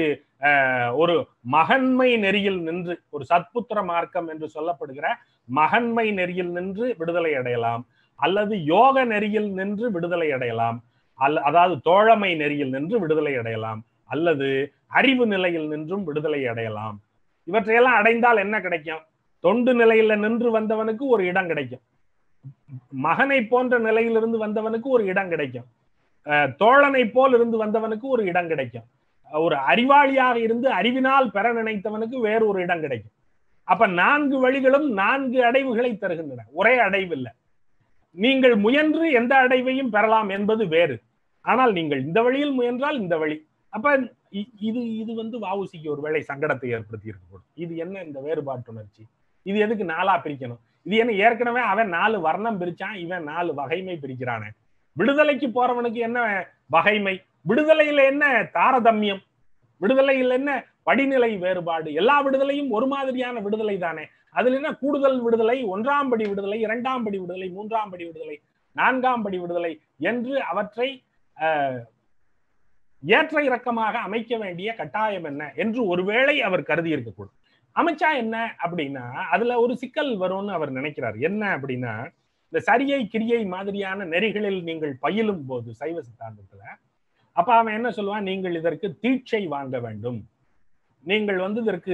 ஒரு மகன்மை நெறியில் நின்று, ஒரு சத்புத்திர மார்க்கம் என்று சொல்லப்படுகிற மகன்மை நெறியில் நின்று விடுதலை அடையலாம், அல்லது யோக நெறியில் நின்று விடுதலை அடையலாம், அதாவது தோழமை நெறியில் நின்று விடுதலை அடையலாம், அல்லது அறிவு நிலையில் நின்றும் விடுதலை அடையலாம். இவற்றையெல்லாம் அடைந்தால் என்ன கிடைக்கும்? தொண்டு நிலையில நின்று வந்தவனுக்கு ஒரு இடம் கிடைக்கும், மகனை போன்ற நிலையிலிருந்து வந்தவனுக்கு ஒரு இடம் கிடைக்கும், தோழனை போல் இருந்து வந்தவனுக்கு ஒரு இடம் கிடைக்கும், ஒரு அறிவாளியாக இருந்து அறிவினால் பெற நினைத்தவனுக்கு வேறு ஒரு இடம் கிடைக்கும். அப்ப 4 வழிகளும் 4 அடைவுகளை தருகின்றன, ஒரே அடைவு இல்லை. நீங்கள் முயன்று எந்த அடைவையும் பெறலாம் என்பது வேறு. ஆனால் நீங்கள் இந்த வழியில் முயன்றால் இந்த வழி. அப்ப இது வஉசிக்கு ஒரு வேளை சங்கடத்தை ஏற்படுத்தி இருக்கக்கூடும். இது என்ன இந்த வேறுபாட்டு உணர்ச்சி? இது எதுக்கு 4ஆ பிரிக்கணும்? இது என்ன ஏற்கனவே அவன் 4 வர்ணம் பிரிச்சான், இவன் 4 வகைமை பிரிக்கிறானே. விடுதலைக்கு போறவனுக்கு என்ன வகைமை? விடுதலையில என்ன தாரதமியம்? விடுதலையில் என்ன படிநிலை வேறுபாடு? எல்லா விடுதலையும் ஒரு மாதிரியான விடுதலை தானே. அதுல என்ன கூடுதல் விடுதலை, 1ஆம் படி விடுதலை, 2ஆம் படி விடுதலை, 3ஆம் படி விடுதலை, 4ஆம் படி விடுதலை என்று அவற்றை ஏற்ற இறக்கமாக அமைக்க வேண்டிய கட்டாயம் என்ன என்று ஒருவேளை அவர் கருதி இருக்கக்கூடும். அமைச்சா என்ன அப்படின்னா, அதுல ஒரு சிக்கல் வரும்னு அவர் நினைக்கிறார். என்ன அப்படின்னா, இந்த சரியை, கிரியை மாதிரியான நெறிகளில் நீங்கள் பயிலும் போது சைவ சித்தாந்தத்துல, அப்ப அவன் என்ன சொல்லுவான்? நீங்கள் இதற்கு தீட்சை வாங்க வேண்டும், நீங்கள் இதற்கு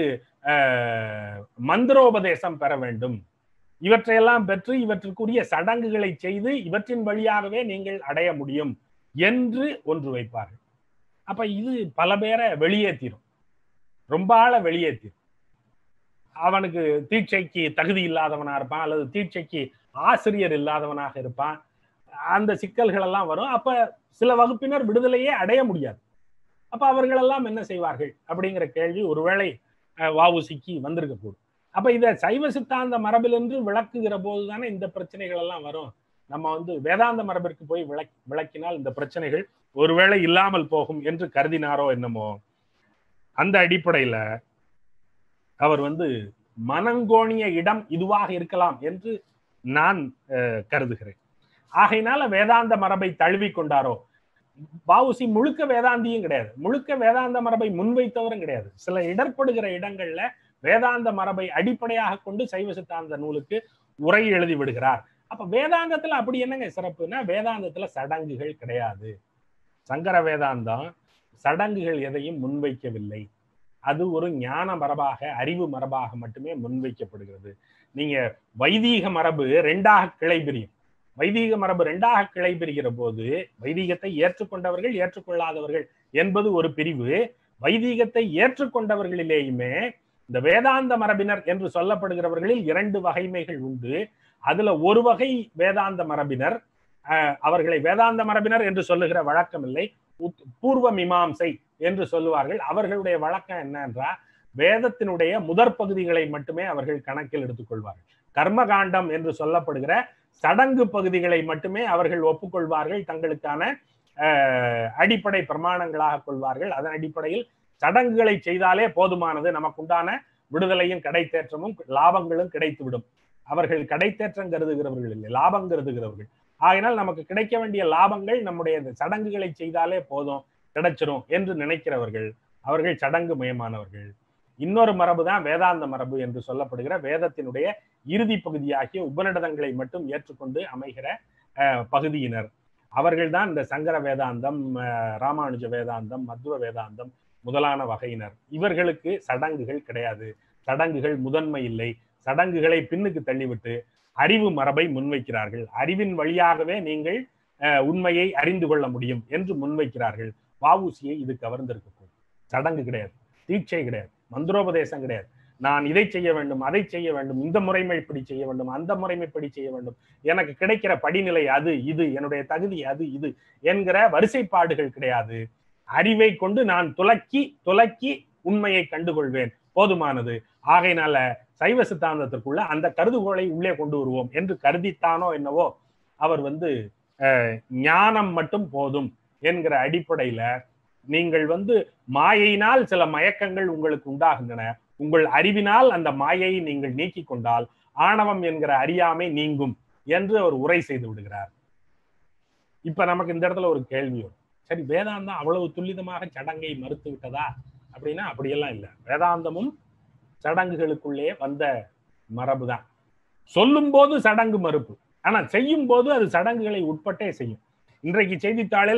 மந்திரோபதேசம் பெற வேண்டும், இவற்றையெல்லாம் பெற்று இவற்றுக்குரிய சடங்குகளை செய்து இவற்றின் வழியாகவே நீங்கள் அடைய முடியும் என்று ஒன்று வைப்பார்கள். அப்ப இது பல பேரை வெளியேற்றிடும், ரொம்ப ஆள வெளியேற்றிடும். அவனுக்கு தீட்சைக்கு தகுதி இல்லாதவனா இருப்பான், அல்லது தீட்சைக்கு ஆசிரியர் இல்லாதவனாக இருப்பான். அந்த சிக்கல்கள் எல்லாம் வரும். அப்ப சில வகுப்பினர் விடுதலையே அடைய முடியாது. அப்ப அவர்கள் எல்லாம் என்ன செய்வார்கள் அப்படிங்கிற கேள்வி ஒருவேளை வஉசிக்கு வந்திருக்க கூடும். அப்ப இத சைவ சித்தாந்த மரபில் என்று விளக்குகிற போதுதானே இந்த பிரச்சனைகள் எல்லாம் வரும். நம்ம வேதாந்த மரபிற்கு போய் விளக்கினால் இந்த பிரச்சனைகள் ஒருவேளை இல்லாமல் போகும் என்று கருதினாரோ என்னமோ. அந்த அடிப்படையில அவர் மனங்கோணிய இடம் இதுவாக இருக்கலாம் என்று நான் கருதுகிறேன். ஆகையினால வேதாந்த மரபை தழுவி கொண்டாரோ. வஉசி முழுக்க வேதாந்தியும் கிடையாது, முழுக்க வேதாந்த மரபை முன்வைத்தவரும் கிடையாது. சில இடர்படுகிற இடங்கள்ல வேதாந்த மரபை அடிப்படையாக கொண்டு சைவ சித்தாந்த நூலுக்கு உரை எழுதி விடுகிறார். அப்ப வேதாந்தத்துல அப்படி என்னங்க சிறப்புன்னா, வேதாந்தத்துல சடங்குகள் கிடையாது. சங்கர வேதாந்தம் சடங்குகள் எதையும் முன்வைக்கவில்லை. அது ஒரு ஞான மரபாக, அறிவு மரபாக மட்டுமே முன்வைக்கப்படுகிறது. நீங்க வைதீக மரபு 2ஆக கிளை பிரியும். வைதீக மரபு 2ஆக கிளை பிரிகிற போது வைதீகத்தை ஏற்றுக்கொண்டவர்கள், ஏற்றுக்கொள்ளாதவர்கள் என்பது ஒரு பிரிவு. வைதீகத்தை ஏற்றுக்கொண்டவர்களிலேயுமே இந்த வேதாந்த மரபினர் என்று சொல்லப்படுகிறவர்களில் 2 வகைமைகள் உண்டு. அதுல ஒரு வகை வேதாந்த மரபினர், அவர்களை வேதாந்த மரபினர் என்று சொல்லுகிற வழக்கம் இல்லை, பூர்வ மீமாம்சை என்று சொல்லுவார்கள். அவர்களுடைய வழக்கம் என்ன என்றால், வேதத்தினுடைய முதற் பகுதிகளை மட்டுமே அவர்கள் கணக்கில் எடுத்துக்கொள்வார்கள். கர்மகாண்டம் என்று சொல்லப்படுகிற சடங்கு பகுதிகளை மட்டுமே அவர்கள் ஒப்புக்கொள்வார்கள், தங்களுக்கான அடிப்படை பிரமாணங்களாக கொள்வார்கள். அதன் அடிப்படையில் சடங்குகளை செய்தாலே போதுமானது, நமக்குண்டான விடுதலையும் கடைத்தேற்றமும் லாபங்களும் கிடைத்துவிடும். அவர்கள் கடைத்தேற்றம் கருதுகிறவர்கள் இல்லை, லாபம் கருதுகிறவர்கள். ஆகினால் நமக்கு கிடைக்க வேண்டிய லாபங்கள் நம்முடைய சடங்குகளை செய்தாலே போதும், கிடைச்சிரும் என்று நினைக்கிறவர்கள் அவர்கள் சடங்கு மயமானவர்கள். இன்னொரு மரபு தான் வேதாந்த மரபு என்று சொல்லப்படுகிற வேதத்தினுடைய இறுதி பகுதியாகிய உபநிடதங்களை மட்டும் ஏற்றுக்கொண்டு அமைகிற பகுதியினர். அவர்கள்தான் இந்த சங்கர வேதாந்தம், ராமானுஜ வேதாந்தம், மத்வ வேதாந்தம் முதலான வகையினர். இவர்களுக்கு சடங்குகள் கிடையாது, சடங்குகள் முதன்மை இல்லை, சடங்குகளை பின்னுக்கு தள்ளிவிட்டு அறிவு மரபை முன்வைக்கிறார்கள். அறிவின் வழியாகவே நீங்கள் உண்மையை அறிந்து கொள்ள முடியும் என்று முன்வைக்கிறார்கள். வஉசியை இது கவர்ந்திருக்கும். சடங்கு கிடையாது, தீட்சை கிடையாது, மந்திரோபதேசம் கிடையாது. நான் இதை செய்ய வேண்டும், அதை செய்ய வேண்டும், இந்த முறைமைப்படி செய்ய வேண்டும், அந்த முறைமைப்படி செய்ய வேண்டும், எனக்கு கிடைக்கிற படிநிலை அது இது, என்னுடைய தகுதி அது இது என்கிற வரிசைப்பாடுகள் கிடையாது. அறிவை கொண்டு நான் துலக்கி உண்மையை கண்டுகொள்வேன், போதுமானது. ஆகையினால சைவ சித்தாந்தத்திற்குள்ள அந்த கருதுகோளை உள்ளே கொண்டு வருவோம் என்று கருதித்தானோ என்னவோ அவர் ஞானம் மட்டும் போதும் என்கிற அடிப்படையில நீங்கள் மாயையினால் சில மயக்கங்கள் உங்களுக்கு உண்டாகின்றன, உங்கள் அறிவினால் அந்த மாயையை நீங்கள் நீக்கி கொண்டால் ஆணவம் என்கிற அறியாமை நீங்கும் என்று அவர் உரை செய்து விடுகிறார். இப்ப நமக்கு இந்த இடத்துல ஒரு கேள்வி வரும், சரி வேதாந்தம் அவ்வளவு துல்லிதமாக சடங்கை மறுத்து விட்டதா அப்படின்னா அப்படியெல்லாம் இல்லை. வேதாந்தமும் சடங்குகளுக்குள்ளே வந்த மரபு தான். சொல்லும் போது சடங்கு மறுப்பு, ஆனா செய்யும் போது அது சடங்குகளை உட்பட்டே செய்யும். இன்றைக்கு செய்தித்தாளில்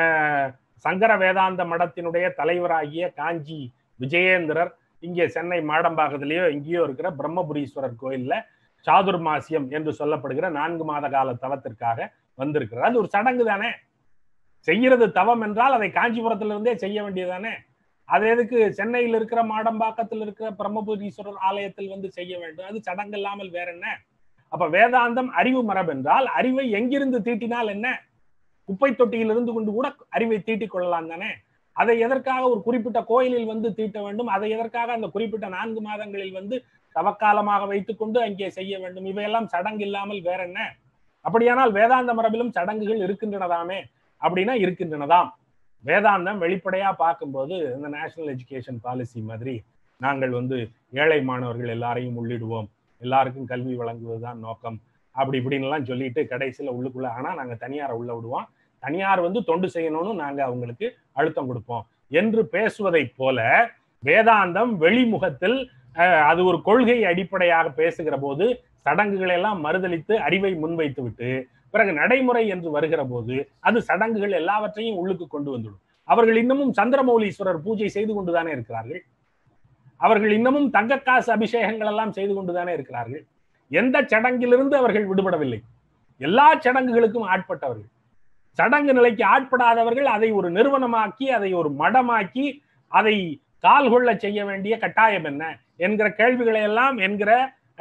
சங்கர வேதாந்த மடத்தினுடைய தலைவராகிய காஞ்சி விஜயேந்திரர் இங்கே சென்னை மாடம்பாக்கத்திலேயோ எங்கேயோ இருக்கிற பிரம்மபுரீஸ்வரர் கோயில்ல சாதுர்மாசியம் என்று சொல்லப்படுகிற 4 மாத கால தவத்திற்காக வந்திருக்கிறார். அது ஒரு சடங்கு தானே. செய்யறது தவம் என்றால் அதை காஞ்சிபுரத்திலிருந்தே செய்ய வேண்டியதானே. அது எதுக்கு சென்னையில் இருக்கிற மாடம்பாக்கத்தில் இருக்கிற பிரம்மபுரீஸ்வரர் ஆலயத்தில் செய்ய வேண்டும்? அது சடங்கு இல்லாமல் வேற என்ன? அப்ப வேதாந்தம் அறிவு மரபு என்றால் அறிவை எங்கிருந்து தீட்டினால் என்ன? குப்பை தொட்டியில் இருந்து கொண்டு கூட அறிவை தீட்டிக் கொள்ளலாம் தானே. அதை எதற்காக ஒரு குறிப்பிட்ட கோயிலில் தீட்ட வேண்டும்? அதை எதற்காக அந்த குறிப்பிட்ட 4 மாதங்களில் தவக்காலமாக வைத்துக்கொண்டு அங்கே செய்ய வேண்டும்? இவையெல்லாம் சடங்கு இல்லாமல் வேற என்ன? அப்படியானால் வேதாந்த மரபிலும் சடங்குகள் இருக்கின்றனதாமே அப்படின்னா இருக்கின்றனதாம். வேதாந்தம் வெளிப்படையா பார்க்கும்போது இந்த நேஷனல் எஜுகேஷன் பாலிசி மாதிரி நாங்கள் ஏழை மாணவர்கள் எல்லாரையும் உள்ளிடுவோம், எல்லாருக்கும் கல்வி வழங்குவதுதான் நோக்கம், அப்படி இப்படின்னு எல்லாம் சொல்லிட்டு கடைசியில உள்ளுக்குள்ள ஆனா நாங்க தனியாரை உள்ள விடுவோம், தனியார் தொண்டு செய்யணும்னு நாங்க அவங்களுக்கு அழுத்தம் கொடுப்போம் என்று பேசுவதை போல வேதாந்தம் வெளிமுகத்தில் அது ஒரு கொள்கை அடிப்படையாக பேசுகிற போது சடங்குகளை எல்லாம் மறுதளித்து அறிவை முன்வைத்து விட்டு பிறகு நடைமுறை என்று வருகிற போது அது சடங்குகள் எல்லாவற்றையும் உள்ளுக்கு கொண்டு வந்துடும். அவர்கள் இன்னமும் சந்திரமௌலீஸ்வரர் பூஜை செய்து கொண்டுதானே இருக்கிறார்கள். அவர்கள் இன்னமும் தங்கக்காசு அபிஷேகங்கள் எல்லாம் செய்து கொண்டுதானே இருக்கிறார்கள். எந்த சடங்கிலிருந்து அவர்கள் விடுபடவில்லை. எல்லா சடங்குகளுக்கும் ஆட்பட்டவர்கள். சடங்கு நிலைக்கு ஆட்படாதவர்கள் அதை ஒரு நிறுவனமாக்கி, அதை ஒரு மடமாக்கி, அதை கால் கொள்ள செய்ய வேண்டிய கட்டாயம் என்ன என்கிற கேள்விகளை எல்லாம் என்கிற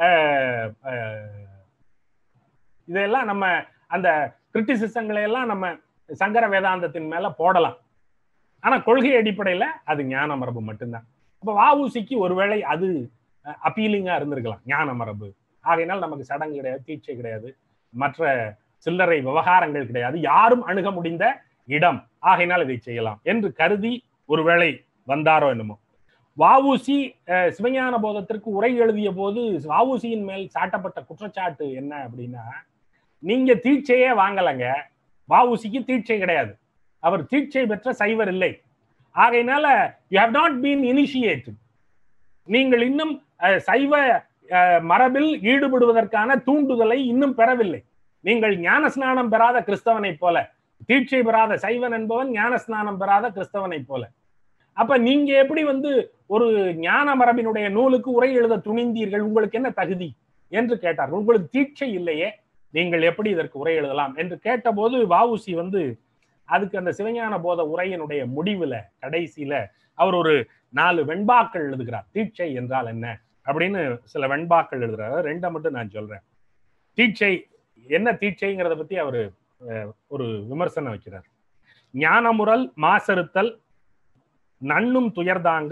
இதெல்லாம் நம்ம அந்த கிரிட்டிசிசங்களை எல்லாம் நம்ம சங்கர வேதாந்தத்தின் மேல போடலாம். ஆனா கொள்கை அடிப்படையில அது ஞான மரபு மட்டும்தான். அப்ப வஉசிக்கு ஒருவேளை அது அப்பீலிங்கா இருந்திருக்கலாம், ஞான மரபு. ஆகையினால் நமக்கு சடங்கு கிடையாது, தீட்சை கிடையாது, மற்ற சில்லறை விவகாரங்கள் கிடையாது, யாரும் அணுக முடிந்த இடம், ஆகையினால் இதை செய்யலாம் என்று கருதி ஒருவேளை வந்தாரோ என்னமோ. வஉசி சிவஞான போதத்திற்கு உரை எழுதிய போது வஉசியின் மேல் சாட்டப்பட்ட குற்றச்சாட்டு என்ன அப்படின்னா, நீங்க தீட்சையே வாங்கலங்க, வஉசிக்கு தீட்சை கிடையாது, அவர் தீட்சை பெற்ற சைவர் இல்லை, ஆகையினால you have not been initiated, நீங்கள் இன்னும் சைவ மரபில் ஈடுபடுவதற்கான தூண்டுதலை இன்னும் பெறவில்லை, நீங்கள் ஞான ஸ்நானம் பெறாத கிறிஸ்தவனை போல, தீட்சை பெறாத சைவன் என்பவன் ஞான ஸ்நானம் பெறாத கிறிஸ்தவனை போல. அப்ப நீங்க எப்படி ஒரு ஞான மரபினுடைய நூலுக்கு உரை எழுத துணிந்தீர்கள், உங்களுக்கு என்ன தகுதி என்று கேட்டார்கள். உங்களுக்கு தீட்சை இல்லையே, நீங்கள் எப்படி இதற்கு உரை எழுதலாம் என்று கேட்டபோது வஉசி அதுக்கு அந்த சிவஞான போத உரையினுடைய முடிவுல கடைசியில அவர் ஒரு 4 வெண்பாக்கள் எழுதுகிறார். தீட்சை என்றால் என்ன அப்படின்னு சில வெண்பாக்கள் எழுதுறாரு. 2 மட்டும் நான் சொல்றேன். தீட்சை என்ன, தீட்சைங்கிறத பத்தி அவரு ஒரு விமர்சனம் வைக்கிறார். ஞானமுறல் மாசறுத்தல் நன்னும் துயர்தாங்கல்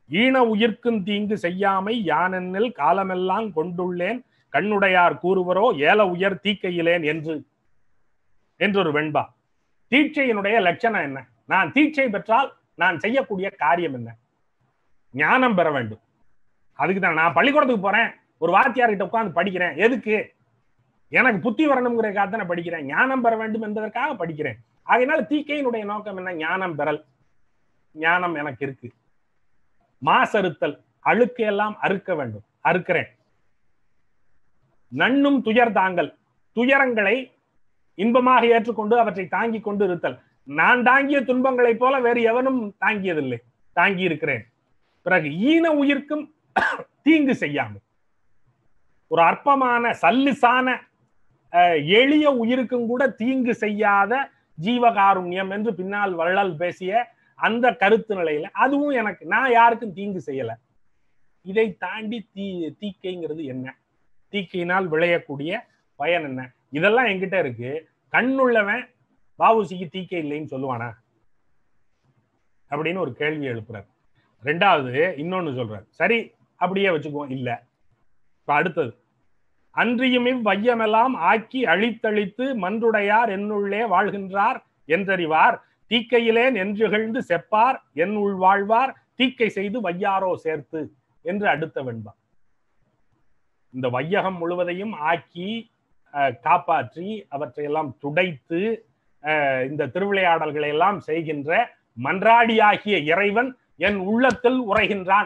ஈன உயிர்க்கும் தீங்கு செய்யாமை யானென்னில் காலமெல்லாம் கொண்டுள்ளேன் கண்ணுடையார் கூறுவரோ ஏல உயர் தீக்கையிலேன் என்றொரு வெண்பா. தீட்சையினுடைய லட்சணம் என்ன? நான் தீட்சை பெற்றால் நான் செய்யக்கூடிய காரியம் என்ன? ஞானம் பெற வேண்டும். அதுக்கு தான் நான் பள்ளிக்கூடத்துக்கு போறேன், ஒரு வாத்தியார்கிட்ட உட்கார்ந்து படிக்கிறேன். எதுக்கு? எனக்கு புத்தி வரணுங்கிறதுக்காக தானே படிக்கிறேன். ஞானம் பெற வேண்டும் என்பதற்காக படிக்கிறேன். அதனால தீக்கையினுடைய நோக்கம் என்ன? ஞானம் பெறல். ஞானம் எனக்கு இருக்கு. மாசறுத்தல், அழுக்கு எல்லாம் அறுக்க வேண்டும், அறுக்கிறேன். நன்னும் துயர் தாங்கல், துயரங்களை இன்பமாக ஏற்றுக்கொண்டு அவற்றை தாங்கி கொண்டு இருத்தல். நான் தாங்கிய துன்பங்களை போல வேறு எவனும் தாங்கியதில்லை, தாங்கி இருக்கிறேன். பிறகு ஈன உயிர்க்கும் தீங்கு செய்யாமல், ஒரு அற்பமான சல்லிசான எளிய உயிருக்கும் கூட தீங்கு செய்யாத ஜீவகாருண்யம் என்று பின்னால் வள்ளல் பேசிய அந்த கருத்து நிலையில அதுவும் எனக்கு, நான் யாருக்கும் தீங்கு செய்யல. இதை தாண்டி தீக்கைங்கிறது என்ன? தீக்கையினால் விளையக்கூடிய பயன் என்ன? இதெல்லாம் என்கிட்ட இருக்கு. கண்ணுள்ளவன் வஉசிக்கு தீக்கை இல்லைன்னு சொல்லுவானா அப்படின்னு ஒரு கேள்வி எழுப்புறார். ரெண்டாவது இன்னொன்னு சொல்றார். சரி, அப்படியே வச்சுக்குவோம். இல்ல, இப்ப அடுத்தது, அன்றியும் இவ்வையமெல்லாம் ஆக்கி அழித்தழித்து மன்றுடையார் என்னுள்ளே வாழ்கின்றார் என்றறிவார் தீக்கையிலேன் என்றுகழ்ந்து செப்பார் என் உள் வாழ்வார் தீக்கை செய்து வையாரோ சேர்த்து என்று அடுத்த வெண்பா. இந்த வையகம் முழுவதையும் ஆக்கி காப்பாற்றி அவற்றையெல்லாம் துடைத்து இந்த திருவிளையாடல்களை எல்லாம் செய்கின்ற மன்றாடியாகிய இறைவன் என் உள்ளத்தில் உரைகின்றான்.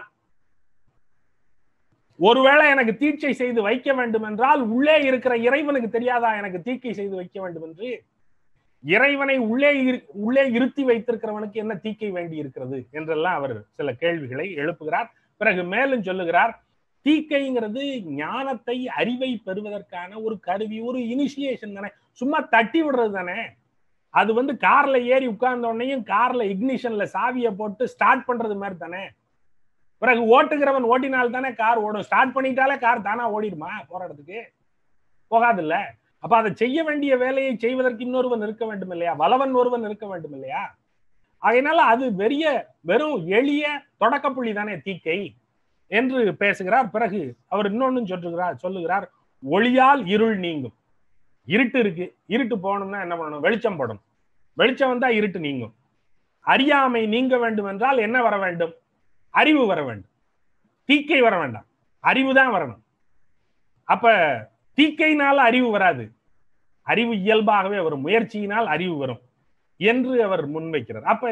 ஒருவேளை எனக்கு தீட்சை செய்து வைக்க வேண்டும் என்றால் உள்ளே இருக்கிற இறைவனுக்கு தெரியாதா எனக்கு தீக்கை செய்து வைக்க வேண்டும் என்று? இறைவனை உள்ளே இருத்தி வைத்திருக்கிறவனுக்கு என்ன தீக்கை வேண்டி இருக்கிறது என்றெல்லாம் அவர் சில கேள்விகளை எழுப்புகிறார். பிறகு மேலும் சொல்லுகிறார், தீக்கைங்கிறது ஞானத்தை, அறிவை பெறுவதற்கான ஒரு கருவி, ஒரு இனிஷியேஷன் தானே, சும்மா தட்டி விடுறது தானே. அது கார்ல ஏறி உட்கார்ந்த உடனேயும் கார்ல இக்னிஷன்ல சாவியை போட்டு ஸ்டார்ட் பண்றது மாதிரி தானே. பிறகு ஓட்டுகிறவன் ஓட்டினால் தானே கார் ஓடும். ஸ்டார்ட் பண்ணிட்டாலே கார் தானா ஓடிடுமா? போற இடத்துக்கு போகாது இல்ல. அப்ப அதை செய்ய வேண்டிய வேலையை செய்வதற்கு இன்னொருவன் இருக்க வேண்டும் இல்லையா? வலவன் ஒருவன் இருக்க வேண்டும் இல்லையா? அதனால அது வெறும் எளிய தொடக்க புள்ளி தானே தீக்கை என்று பேசுகிறார். பிறகு அவர் இன்னொன்னு சொல்லுகிறார், ஒளியால் இருள் நீங்கும். இருட்டு இருக்கு, இருட்டு போகணும்னா என்ன பண்ணணும்? வெளிச்சம் போடணும். வெளிச்சம் வந்தா இருட்டு நீங்கும். அறியாமை நீங்க வேண்டும் என்றால் என்ன வர வேண்டும்? அறிவு வர வேண்டும். தீக்கை வர வேண்டாம், அறிவு தான் வரணும். அப்ப தீக்கையினால அறிவு வராது, அறிவு இயல்பாகவே வரும், முயற்சியினால் அறிவு வரும் என்று அவர் முன்வைக்கிறார். அப்ப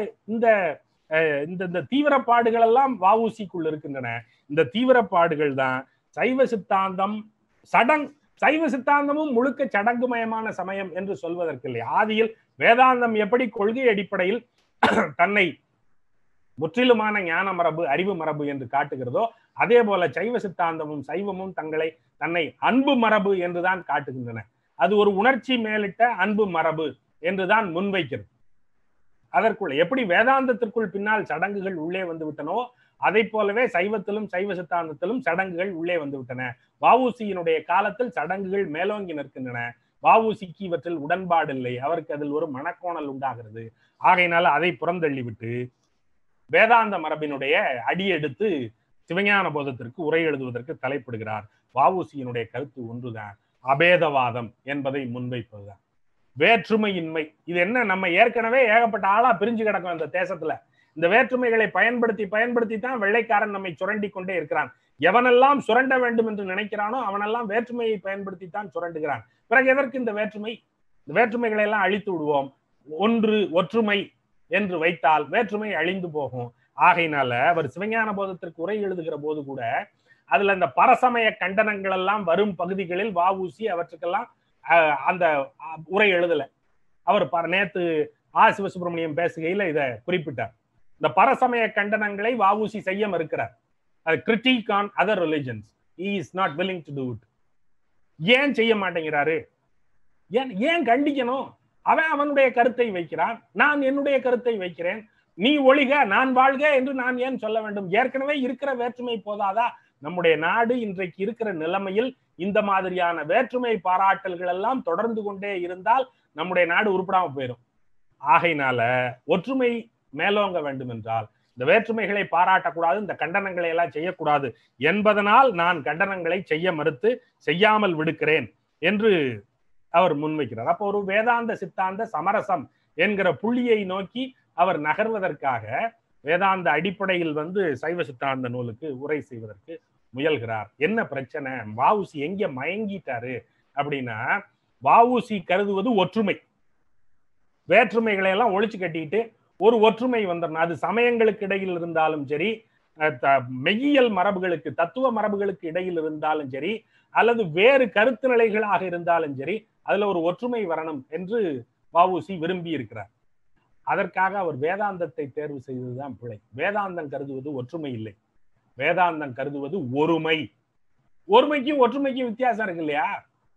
இந்த தீவிரப்பாடுகள் எல்லாம் வஉசிக்குள் இருக்கின்றன. இந்த தீவிரப்பாடுகள் தான் சைவ சித்தாந்தம் சைவ சித்தாந்தமும் முழுக்க சடங்குமயமான சமயம் என்று சொல்வதற்கு இல்லை. ஆதியில் வேதாந்தம் எப்படி கொள்கை அடிப்படையில் தன்னை முற்றிலுமான ஞான மரபு, அறிவு மரபு என்று காட்டுகிறதோ, அதே போல சைவ சித்தாந்தமும் சைவமும் தன்னை அன்பு மரபு என்றுதான் காட்டுகின்றன. அது ஒரு உணர்ச்சி மேலிட்ட அன்பு மரபு என்றுதான் முன்வைக்கிறது. அதற்குள்ள எப்படி வேதாந்தத்திற்குள் பின்னால் சடங்குகள் உள்ளே வந்து விட்டனோ, அதை போலவே சைவத்திலும் சைவ சித்தாந்தத்திலும் சடங்குகள் உள்ளே வந்து விட்டன. வஉசியினுடைய காலத்தில் சடங்குகள் மேலோங்கி நிற்கின்றன. வஉசிக்கு இவற்றில் உடன்பாடு இல்லை, அவருக்கு அதில் ஒரு மனக்கோணல் உண்டாகிறது. ஆகையினால அதை புறந்தள்ளிவிட்டு வேதாந்த மரபினுடைய அடியெடுத்து சிவஞான போதத்திற்கு உரை எழுதுவதற்கு தலைப்படுகிறார். வஉசியினுடைய கருத்து ஒன்றுதான், அபேதவாதம் என்பதை முன்வைப்பதுதான். வேற்றுமையின்மை. இது என்ன, நம்ம ஏற்கனவே ஏகப்பட்ட ஆளா பிரிஞ்சு கிடக்கும் இந்த தேசத்துல. இந்த வேற்றுமைகளை பயன்படுத்தி தான் வெள்ளைக்காரன் நம்மை சுரண்டி கொண்டே இருக்கிறான். எவனெல்லாம் சுரண்ட வேண்டும் என்று நினைக்கிறானோ அவனெல்லாம் வேற்றுமையை பயன்படுத்தித்தான் சுரண்டுகிறான். பிறகு எதற்கு இந்த வேற்றுமை? இந்த வேற்றுமைகளை எல்லாம் அழித்து விடுவோம், ஒற்றுமை என்று வைத்தால் வேற்றுமை அழிந்து போகும். ஆகையினால அவர் சிவஞான போதத்திற்கு உரை எழுதுகிற போது கூட அதுல இந்த பரசமய கண்டனங்கள் எல்லாம் வரும் பகுதிகளில் வஉசி அவற்றுக்கெல்லாம் அந்த உரை எழுதல. அவர் நேத்து சிவசுப்பிரமணியம் பேசுகையில இதை குறிப்பிட்டார். இந்த பரசமய கண்டனங்களை வஉசி செய்ய மறுக்கிறார். அது critic on other religions. he is not willing to do it. ஏன் செய்ய மாட்டேங்கிறாரு? ஏன் கண்டிக்கணும்? அவனுடைய கருத்தை வைக்கிறான், நான் என்னுடைய கருத்தை வைக்கிறேன். நீ ஒழிக நான் வாழ்க என்று நான் ஏன் சொல்ல வேண்டும்? ஏற்கனவே இருக்கிற வேற்றுமை போதாதா? நம்முடைய நாடு இன்றைக்கு இருக்கிற நிலைமையில் இந்த மாதிரியான வேற்றுமை பாராட்டல்கள் எல்லாம் தொடர்ந்து கொண்டே இருந்தால் நம்முடைய நாடு உருப்படாம போயிடும். ஆகையினால ஒற்றுமை மேலோங்க வேண்டும் என்றால் இந்த வேற்றுமைகளை பாராட்டக்கூடாது, இந்த கண்டனங்களை எல்லாம் செய்யக்கூடாது என்பதனால் நான் கண்டனங்களை செய்ய மறுத்து செய்யாமல் விடுக்கிறேன் என்று அவர் முன்வைக்கிறார். அப்போ ஒரு வேதாந்த சித்தாந்த சமரசம் என்கிற புள்ளியை நோக்கி அவர் நகர்வதற்காக வேதாந்த அடிப்படையில் சைவ சித்தாந்த நூலுக்கு உரை செய்வதற்கு முயல்கிறார். என்ன பிரச்சனை? வஉசி எங்க மயங்கிட்டாரு அப்படின்னா, வஉசி கருதுவது ஒற்றுமை, வேற்றுமைகளை எல்லாம் ஒழிச்சு கட்டிட்டு ஒரு ஒற்றுமை வந்துடணும். அது சமயங்களுக்கு இடையில் இருந்தாலும் சரி, மெய்யியல் மரபுகளுக்கு தத்துவ மரபுகளுக்கு இடையில் இருந்தாலும் சரி, அல்லது வேறு கருத்து நிலைகளாக இருந்தாலும் சரி, அதுல ஒரு ஒற்றுமை வரணும் என்று வஉசி விரும்பி இருக்கிறார். அதற்காக அவர் வேதாந்தத்தை தேர்வு செய்ததுதான் பிழை. வேதாந்தம் கருதுவது ஒற்றுமை இல்லை, வேதாந்தம் கருதுவது ஒருமை. ஒருமைக்கும் ஒற்றுமைக்கும் வித்தியாசம் இருக்கு இல்லையா?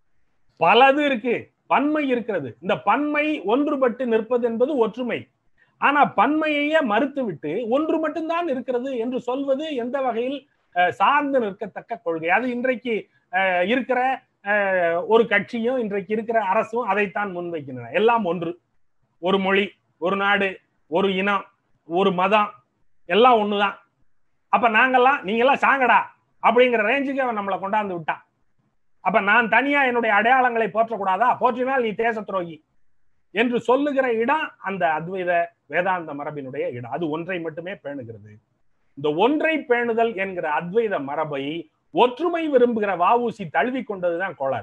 பலது இருக்கு, பன்மை இருக்கிறது. இந்த பன்மை ஒன்றுபட்டு நிற்பது என்பது ஒற்றுமை. ஆனா பன்மையே மறுத்துவிட்டு ஒன்று மட்டும்தான் இருக்கிறது என்று சொல்வது எந்த வகையில் சார்ந்து நிற்கத்தக்க கொள்கை? அது இன்றைக்கு இருக்கிற ஒரு கட்சியும் இன்றைக்கு இருக்கிற அரசும் அதைத்தான் முன்வைக்கின்றன. எல்லாம் ஒன்று, ஒரு மொழி, ஒரு நாடு, ஒரு இனம், ஒரு மதம், எல்லாம் ஒண்ணுதான். அப்ப நாங்கெல்லாம் நீங்கெல்லாம் சாங்கடா அப்படிங்கிற ரேஞ்சுக்கு அவன் நம்மளை கொண்டாந்து விட்டான். அப்ப நான் தனியா என்னுடைய அடையாளங்களை போற்றக்கூடாதா? போற்றினால் நீ தேச துரோகி என்று சொல்லுகிற இடம் அந்த அத்வைத வேதாந்த மரபினுடைய இடம். அது ஒன்றை மட்டுமே பேணுகிறது. இந்த ஒன்றை பேணுதல் என்கிற அத்வைத மரபை ஒற்றுமை விரும்புகிற வஉசி தழுவி கொண்டதுதான் கோளாறு.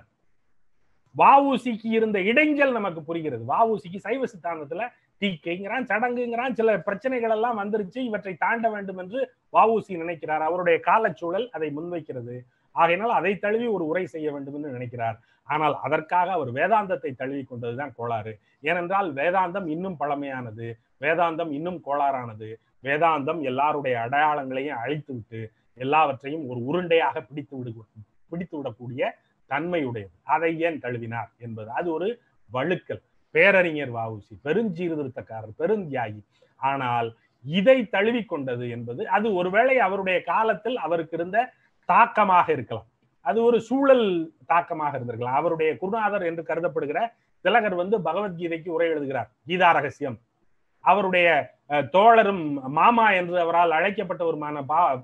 வஉசிக்கு இருந்த இடைஞ்சல் நமக்கு புரிகிறது. வஉசிக்கு சைவ சித்தாந்தத்துல தீக்கைங்கிறான், சடங்குங்கிறான், சில பிரச்சனைகள் எல்லாம் வந்துருச்சு, இவற்றை தாண்ட வேண்டும் என்று வஉசி நினைக்கிறார். அவருடைய காலச்சூழல் அதை முன்வைக்கிறது. ஆகையினால் அதை தழுவி ஒரு உரை செய்ய வேண்டும் என்று நினைக்கிறார். ஆனால் அதற்காக அவர் வேதாந்தத்தை தழுவி கொண்டதுதான் கோளாறு. ஏனென்றால் வேதாந்தம் இன்னும் பழமையானது, வேதாந்தம் இன்னும் கோளாறானது. வேதாந்தம் எல்லாருடைய அடையாளங்களையும் அழித்து விட்டு எல்லாவற்றையும் ஒரு உருண்டையாக பிடித்து விடக்கூடிய தன்மையுடையது. அதை ஏன் தழுவினார் என்பது அது ஒரு வழுக்கல். பேரறிஞர் வஉசி பெருஞ்சீர்திருத்தக்காரர், பெருந்தியாகி. ஆனால் இதை தழுவி கொண்டது என்பது அது ஒருவேளை அவருடைய காலத்தில் அவருக்கு இருந்த தாக்கமாக இருக்கலாம், அது ஒரு சூழல் தாக்கமாக இருந்திருக்கலாம். அவருடைய குருநாதர் என்று கருதப்படுகிற திலகர் பகவத்கீதைக்கு உரை எழுதுகிறார், கீதா ரகசியம். அவருடைய தோழரும் மாமா என்று அவரால் அழைக்கப்பட்டவருமான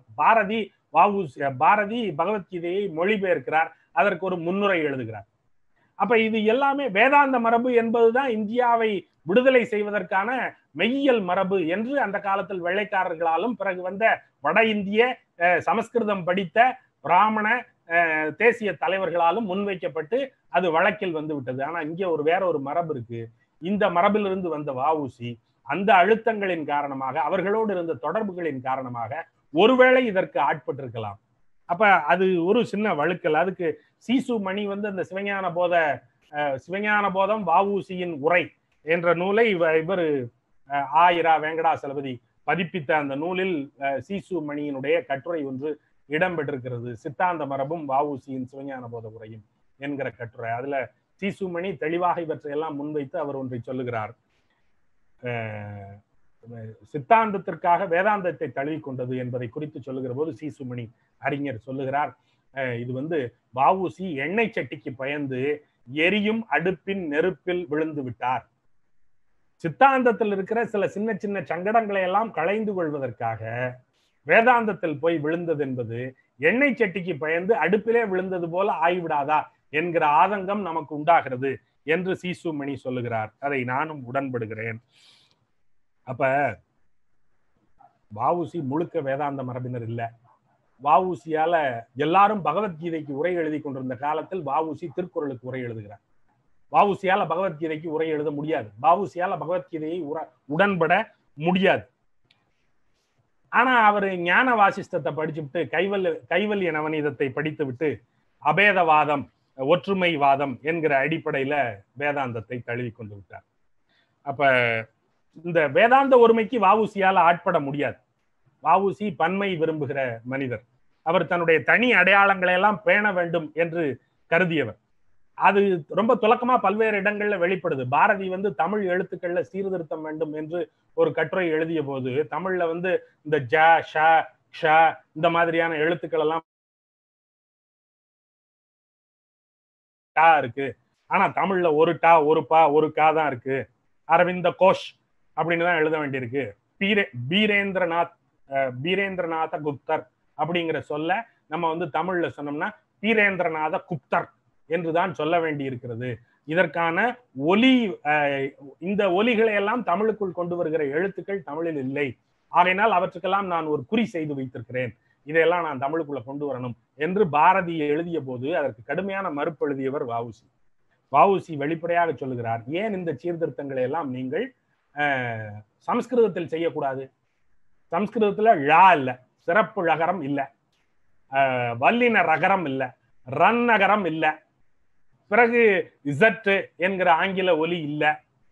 பாரதி பகவத்கீதையை மொழிபெயர்க்கிறார், அதற்கு ஒரு முன்னுரை எழுதுகிறார். அப்ப இது எல்லாமே வேதாந்த மரபு என்பதுதான் இந்தியாவை விடுதலை செய்வதற்கான மெய்யியல் மரபு என்று அந்த காலத்தில் வெள்ளைக்காரர்களாலும் பிறகு வந்த வட இந்திய சமஸ்கிருதம் படித்த பிராமண தேசிய தலைவர்களாலும் முன்வைக்கப்பட்டு அது வழக்கில் விட்டது. ஆனா இங்கே வேற ஒரு மரபு இருக்கு. இந்த மரபிலிருந்து வந்த வஉசி அந்த அழுத்தங்களின் காரணமாக, அவர்களோடு இருந்த தொடர்புகளின் காரணமாக ஒருவேளை இதற்கு ஆட்பட்டிருக்கலாம். அப்ப அது ஒரு சின்ன வழுக்கல். அதுக்கு சீசு மணி அந்த சிவஞான போதம் வஉசியின் உரை என்ற நூலை இவர் ஆயிரா வெங்கடாசலபதி பதிப்பித்த அந்த நூலில் சீசு மணியினுடைய கட்டுரை ஒன்று இடம்பெற்றிருக்கிறது. சித்தாந்த மரபும் வஉசியின் சிவஞான போத உரையும் என்கிற கட்டுரை. அதுல சீசு மணி தெளிவாக இவற்றையெல்லாம் முன்வைத்து அவர் ஒன்றை சொல்லுகிறார். சித்தாந்தத்திற்காக வேதாந்தத்தை தழுவி கொண்டது என்பதை குறித்து சொல்லுகிற போது சீசுமணி அறிஞர் சொல்லுகிறார், இது வஉசி எண்ணெய் சட்டிக்கு பயந்து எரியும் அடுப்பின் நெருப்பில் விழுந்து விட்டார். சித்தாந்தத்தில் இருக்கிற சில சின்ன சின்ன சங்கடங்களை எல்லாம் களைந்து கொள்வதற்காக வேதாந்தத்தில் போய் விழுந்தது என்பது எண்ணெய் சட்டிக்கு பயந்து அடுப்பிலே விழுந்தது போல ஆய்விடாதா என்கிற ஆதங்கம் நமக்கு உண்டாகிறது என்று சீசுமணி சொல்லுகிறார். அதை நானும் உடன்படுகிறேன். அப்ப வஉசி முழுக்க வேதாந்த மரபினர் இல்ல. வஉசியால எல்லாரும் பகவத்கீதைக்கு உரை எழுதி கொண்டிருந்த காலத்தில் வஉசி திருக்குறளுக்கு உரை எழுதுகிறார். வஉசியால பகவத்கீதைக்கு உரை எழுத முடியாது, வஉசியால பகவத்கீதையை உடன்பட முடியாது. ஆனா அவர் ஞான வாசிஷ்டத்தை படிச்சுவிட்டு கைவல்ய நவநீதத்தை படித்து விட்டு அபேதவாதம், ஒற்றுமைவாதம் என்கிற அடிப்படையில வேதாந்தத்தை தழுவி கொண்டு விட்டார். அப்ப இந்த வேதாந்த ஒருமைக்கு வஉசியால ஆட்பட முடியாது. வஉசி பன்மை விரும்புகிற மனிதர். அவர் தன்னுடைய தனி அடையாளங்களை எல்லாம் பேண வேண்டும் என்று கருதியவர். அது ரொம்ப துலக்கமா பல்வேறு இடங்கள்ல வெளிப்படுது. பாரதி தமிழ் எழுத்துக்கள்ல சீர்திருத்தம் வேண்டும் என்று ஒரு கட்டுரை எழுதிய போது தமிழ்ல இந்த ஜ ஷ ஷ இந்த மாதிரியான எழுத்துக்கள் எல்லாம் இருக்கு. ஆனா தமிழ்ல ஒரு டா, ஒரு பா, ஒரு கா தான் இருக்கு. அரவிந்த கோஷ் அப்படின்னு தான் எழுத வேண்டியிருக்கு. பீரேந்திரநாத் பீரேந்திரநாத குப்தர் அப்படிங்கிற சொல்ல நம்ம வந்து தமிழ்ல சொன்னோம்னா பீரேந்திரநாத குப்தர் என்றுதான் சொல்ல வேண்டி இருக்கிறது. இதற்கான ஒலி இந்த ஒலிகளை எல்லாம் தமிழுக்குள் கொண்டு வருகிற எழுத்துக்கள் தமிழில் இல்லை. ஆகையினால் அவற்றுக்கெல்லாம் நான் ஒரு குறி செய்து வைத்திருக்கிறேன், இதையெல்லாம் நான் தமிழுக்குள்ள கொண்டு வரணும் என்று பாரதி எழுதிய போது அதற்கு கடுமையான மறுப்பு எழுதியவர் வஉசி. வஉசி வெளிப்படையாக சொல்லுகிறார், ஏன் இந்த சீர்திருத்தங்களை எல்லாம் நீங்கள் சமஸ்கிருதத்தில் செய்யக்கூடாது? சமஸ்கிருதத்துல ழா இல்ல, சிறப்பு ழகரம் இல்ல, வல்லின ரகரம் இல்ல, ரன் நகரம் இல்ல, பிறகு இசட் என்கிற ஆங்கில ஒலி இல்ல,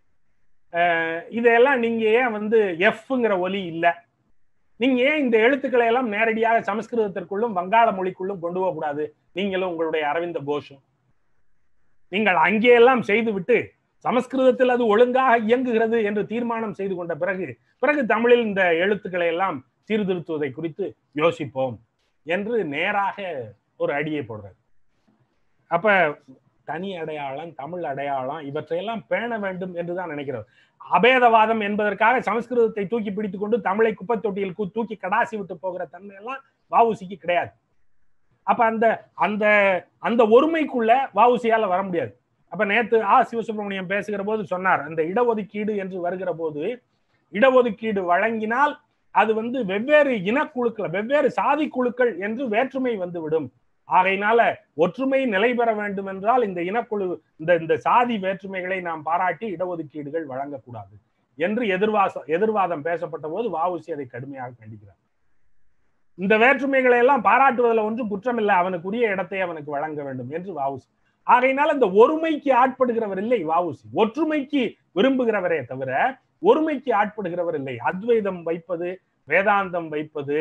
இதையெல்லாம் நீங்க ஏன் வந்து எஃப்ங்கிற ஒலி இல்ல, நீங்க ஏன் இந்த எழுத்துக்களை எல்லாம் நேரடியாக சமஸ்கிருதத்திற்குள்ளும் வங்காள மொழிக்குள்ளும் கொண்டு போகக்கூடாது? நீங்களும் உங்களுடைய அரவிந்த கோஷும் நீங்கள் அங்கே எல்லாம் செய்து விட்டு சமஸ்கிருதத்தில் அது ஒழுங்காக இயங்குகிறது என்று தீர்மானம் செய்து கொண்ட பிறகு தமிழில் இந்த எழுத்துக்களை எல்லாம் சீர்திருத்துவதை குறித்து யோசிப்போம் என்று நேராக ஒரு அடியை போடுறாரு. அப்ப தனி அடையாளம், தமிழ் அடையாளம் இவற்றையெல்லாம் பேண வேண்டும் என்றுதான் நினைக்கிறார். அபேதவாதம் என்பதற்காக சமஸ்கிருதத்தை தூக்கி பிடித்துக் கொண்டு தமிழை குப்பை தொட்டியில் தூக்கி கடாசி விட்டு போகிற தன்மையெல்லாம் வஉசிக்கு கிடையாது. அப்ப அந்த அந்த அந்த ஒருமைக்குள்ள வஉசியால வர முடியாது. அப்ப நேத்து சிவசுப்ரமணியம் பேசுகிற போது சொன்னார், அந்த இடஒதுக்கீடு என்று வருகிற போது இடஒதுக்கீடு வழங்கினால் அது வந்து வெவ்வேறு இனக்குழுக்கள், வெவ்வேறு சாதி குழுக்கள் என்று வேற்றுமை வந்துவிடும். ஆகையினால ஒற்றுமை நிலை பெற வேண்டும் என்றால் இந்த இனக்குழு இந்த சாதி வேற்றுமைகளை நாம் பாராட்டி இடஒதுக்கீடுகள் வழங்கக்கூடாது என்று எதிர்வாதம் பேசப்பட்ட போது வஉசி அதை கடுமையாக கண்டிக்கிறார். இந்த வேற்றுமைகளை எல்லாம் பாராட்டுவதில் ஒன்றும் குற்றமில்லை, அவனுக்குரிய இடத்தை அவனுக்கு வழங்க வேண்டும் என்று வஉசி. ஆகையினால் இந்த ஒருமைக்கு ஆட்படுகிறவர் இல்லை வஉசி, ஒற்றுமைக்கு விரும்புகிறவரே தவிர ஒருமைக்கு ஆட்படுகிறவர் இல்லை. அத்வைதம் வைப்பது, வேதாந்தம் வைப்பது,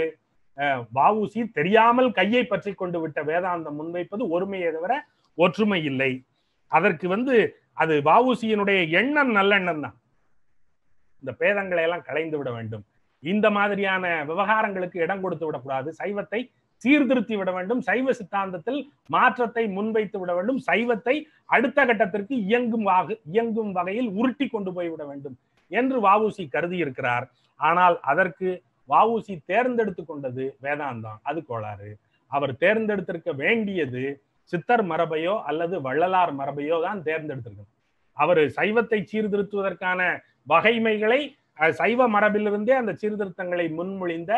வஉசி தெரியாமல் கையை பற்றி கொண்டு விட்ட வேதாந்தம் முன்வைப்பது ஒருமையை தவிர ஒற்றுமை இல்லை. அதற்கு வந்து அது வஉசியினுடைய எண்ணம் நல்லெண்ணம் தான். இந்த பேதங்களை எல்லாம் களைந்து விட வேண்டும், இந்த மாதிரியான விவகாரங்களுக்கு இடம் கொடுத்து விடக்கூடாது, சைவத்தை சீர்திருத்தி விட வேண்டும், சைவ சித்தாந்தத்தில் மாற்றத்தை முன்வைத்து விட வேண்டும், சைவத்தை அடுத்த கட்டத்திற்கு இயங்கும் வகையில் உருட்டி கொண்டு போய்விட வேண்டும் என்று வஉசி கருதி இருக்கிறார். ஆனால் அதற்கு வஉசி தேர்ந்தெடுத்து கொண்டது வேதாந்தம், அது கோளாறு. அவர் தேர்ந்தெடுத்திருக்க வேண்டியது சித்தர் மரபையோ அல்லது வள்ளலார் மரபையோ தான் தேர்ந்தெடுத்திருக்கணும். அவர் சைவத்தை சீர்திருத்துவதற்கான வகைமைகளை சைவ மரபிலிருந்தே அந்த சீர்திருத்தங்களை முன்மொழிந்த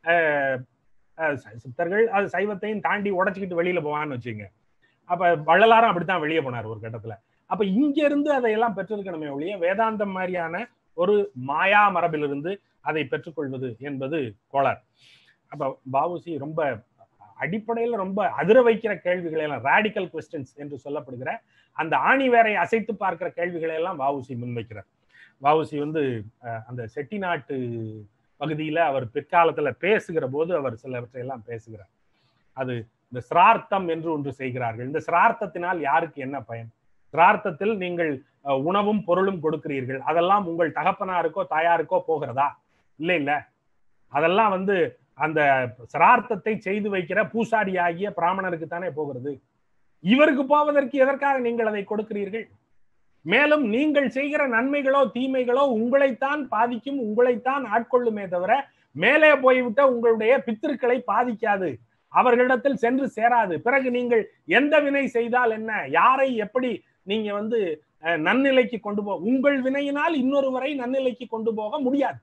சித்தர்கள் அது சைவத்தையும் தாண்டி உடைச்சிக்கிட்டு வெளியில போவான்னு வச்சுங்க. அப்ப வள்ளலாரும் அப்படித்தான் வெளியே போனார் ஒரு கட்டத்துல. அப்ப இங்க இருந்து அதையெல்லாம் பெற்றிருக்கணுமே ஒழிய வேதாந்தம் மாதிரியான ஒரு மாயா மரபிலிருந்து அதை பெற்றுக்கொள்வது என்பது கோளாறு. அப்ப வஉசி ரொம்ப அடிப்படையில் ரொம்ப அதிர வைக்கிற கேள்விகளை எல்லாம், ராடிக்கல் கொஸ்டின்ஸ் என்று சொல்லப்படுகிற அந்த ஆணி வேரை அசைத்து பார்க்கிற கேள்விகளை எல்லாம் வஉசி முன்வைக்கிறார். வஉசி வந்து அந்த செட்டிநாட்டு பகுதியில அவர் பிற்காலத்துல பேசுகிற போது அவர் சிலவற்றை எல்லாம் பேசுகிறார். அது இந்த சிரார்த்தம் என்று ஒன்று செய்கிறார்கள். இந்த சிரார்த்தத்தினால் யாருக்கு என்ன பயன்? சிரார்த்தத்தில் நீங்கள் உணவும் பொருளும் கொடுக்கிறீர்கள், அதெல்லாம் உங்கள் தகப்பனாருக்கோ தாயாருக்கோ போகிறதா? இல்ல. அதெல்லாம் வந்து அந்த சிரார்த்தத்தை செய்து வைக்கிற பூசாரி ஆகிய பிராமணருக்கு தானே போகிறது. இவருக்கு போவதற்கு எதற்காக நீங்கள் அதை கொடுக்கிறீர்கள்? மேலும் நீங்கள் செய்கிற நன்மைகளோ தீமைகளோ உங்களைத்தான் பாதிக்கும், உங்களைத்தான் ஆட்கொள்ளுமே தவிர மேலே போய்விட்ட உங்களுடைய பித்திருக்களை பாதிக்காது, அவர்களிடத்தில் சென்று சேராது. பிறகு நீங்கள் எந்த வினை செய்தால் என்ன, யாரை எப்படி நீங்க வந்து நன்னிலைக்கு கொண்டு போக, உங்கள் வினையினால் இன்னொருவரை நன்னிலைக்கு கொண்டு போக முடியாது.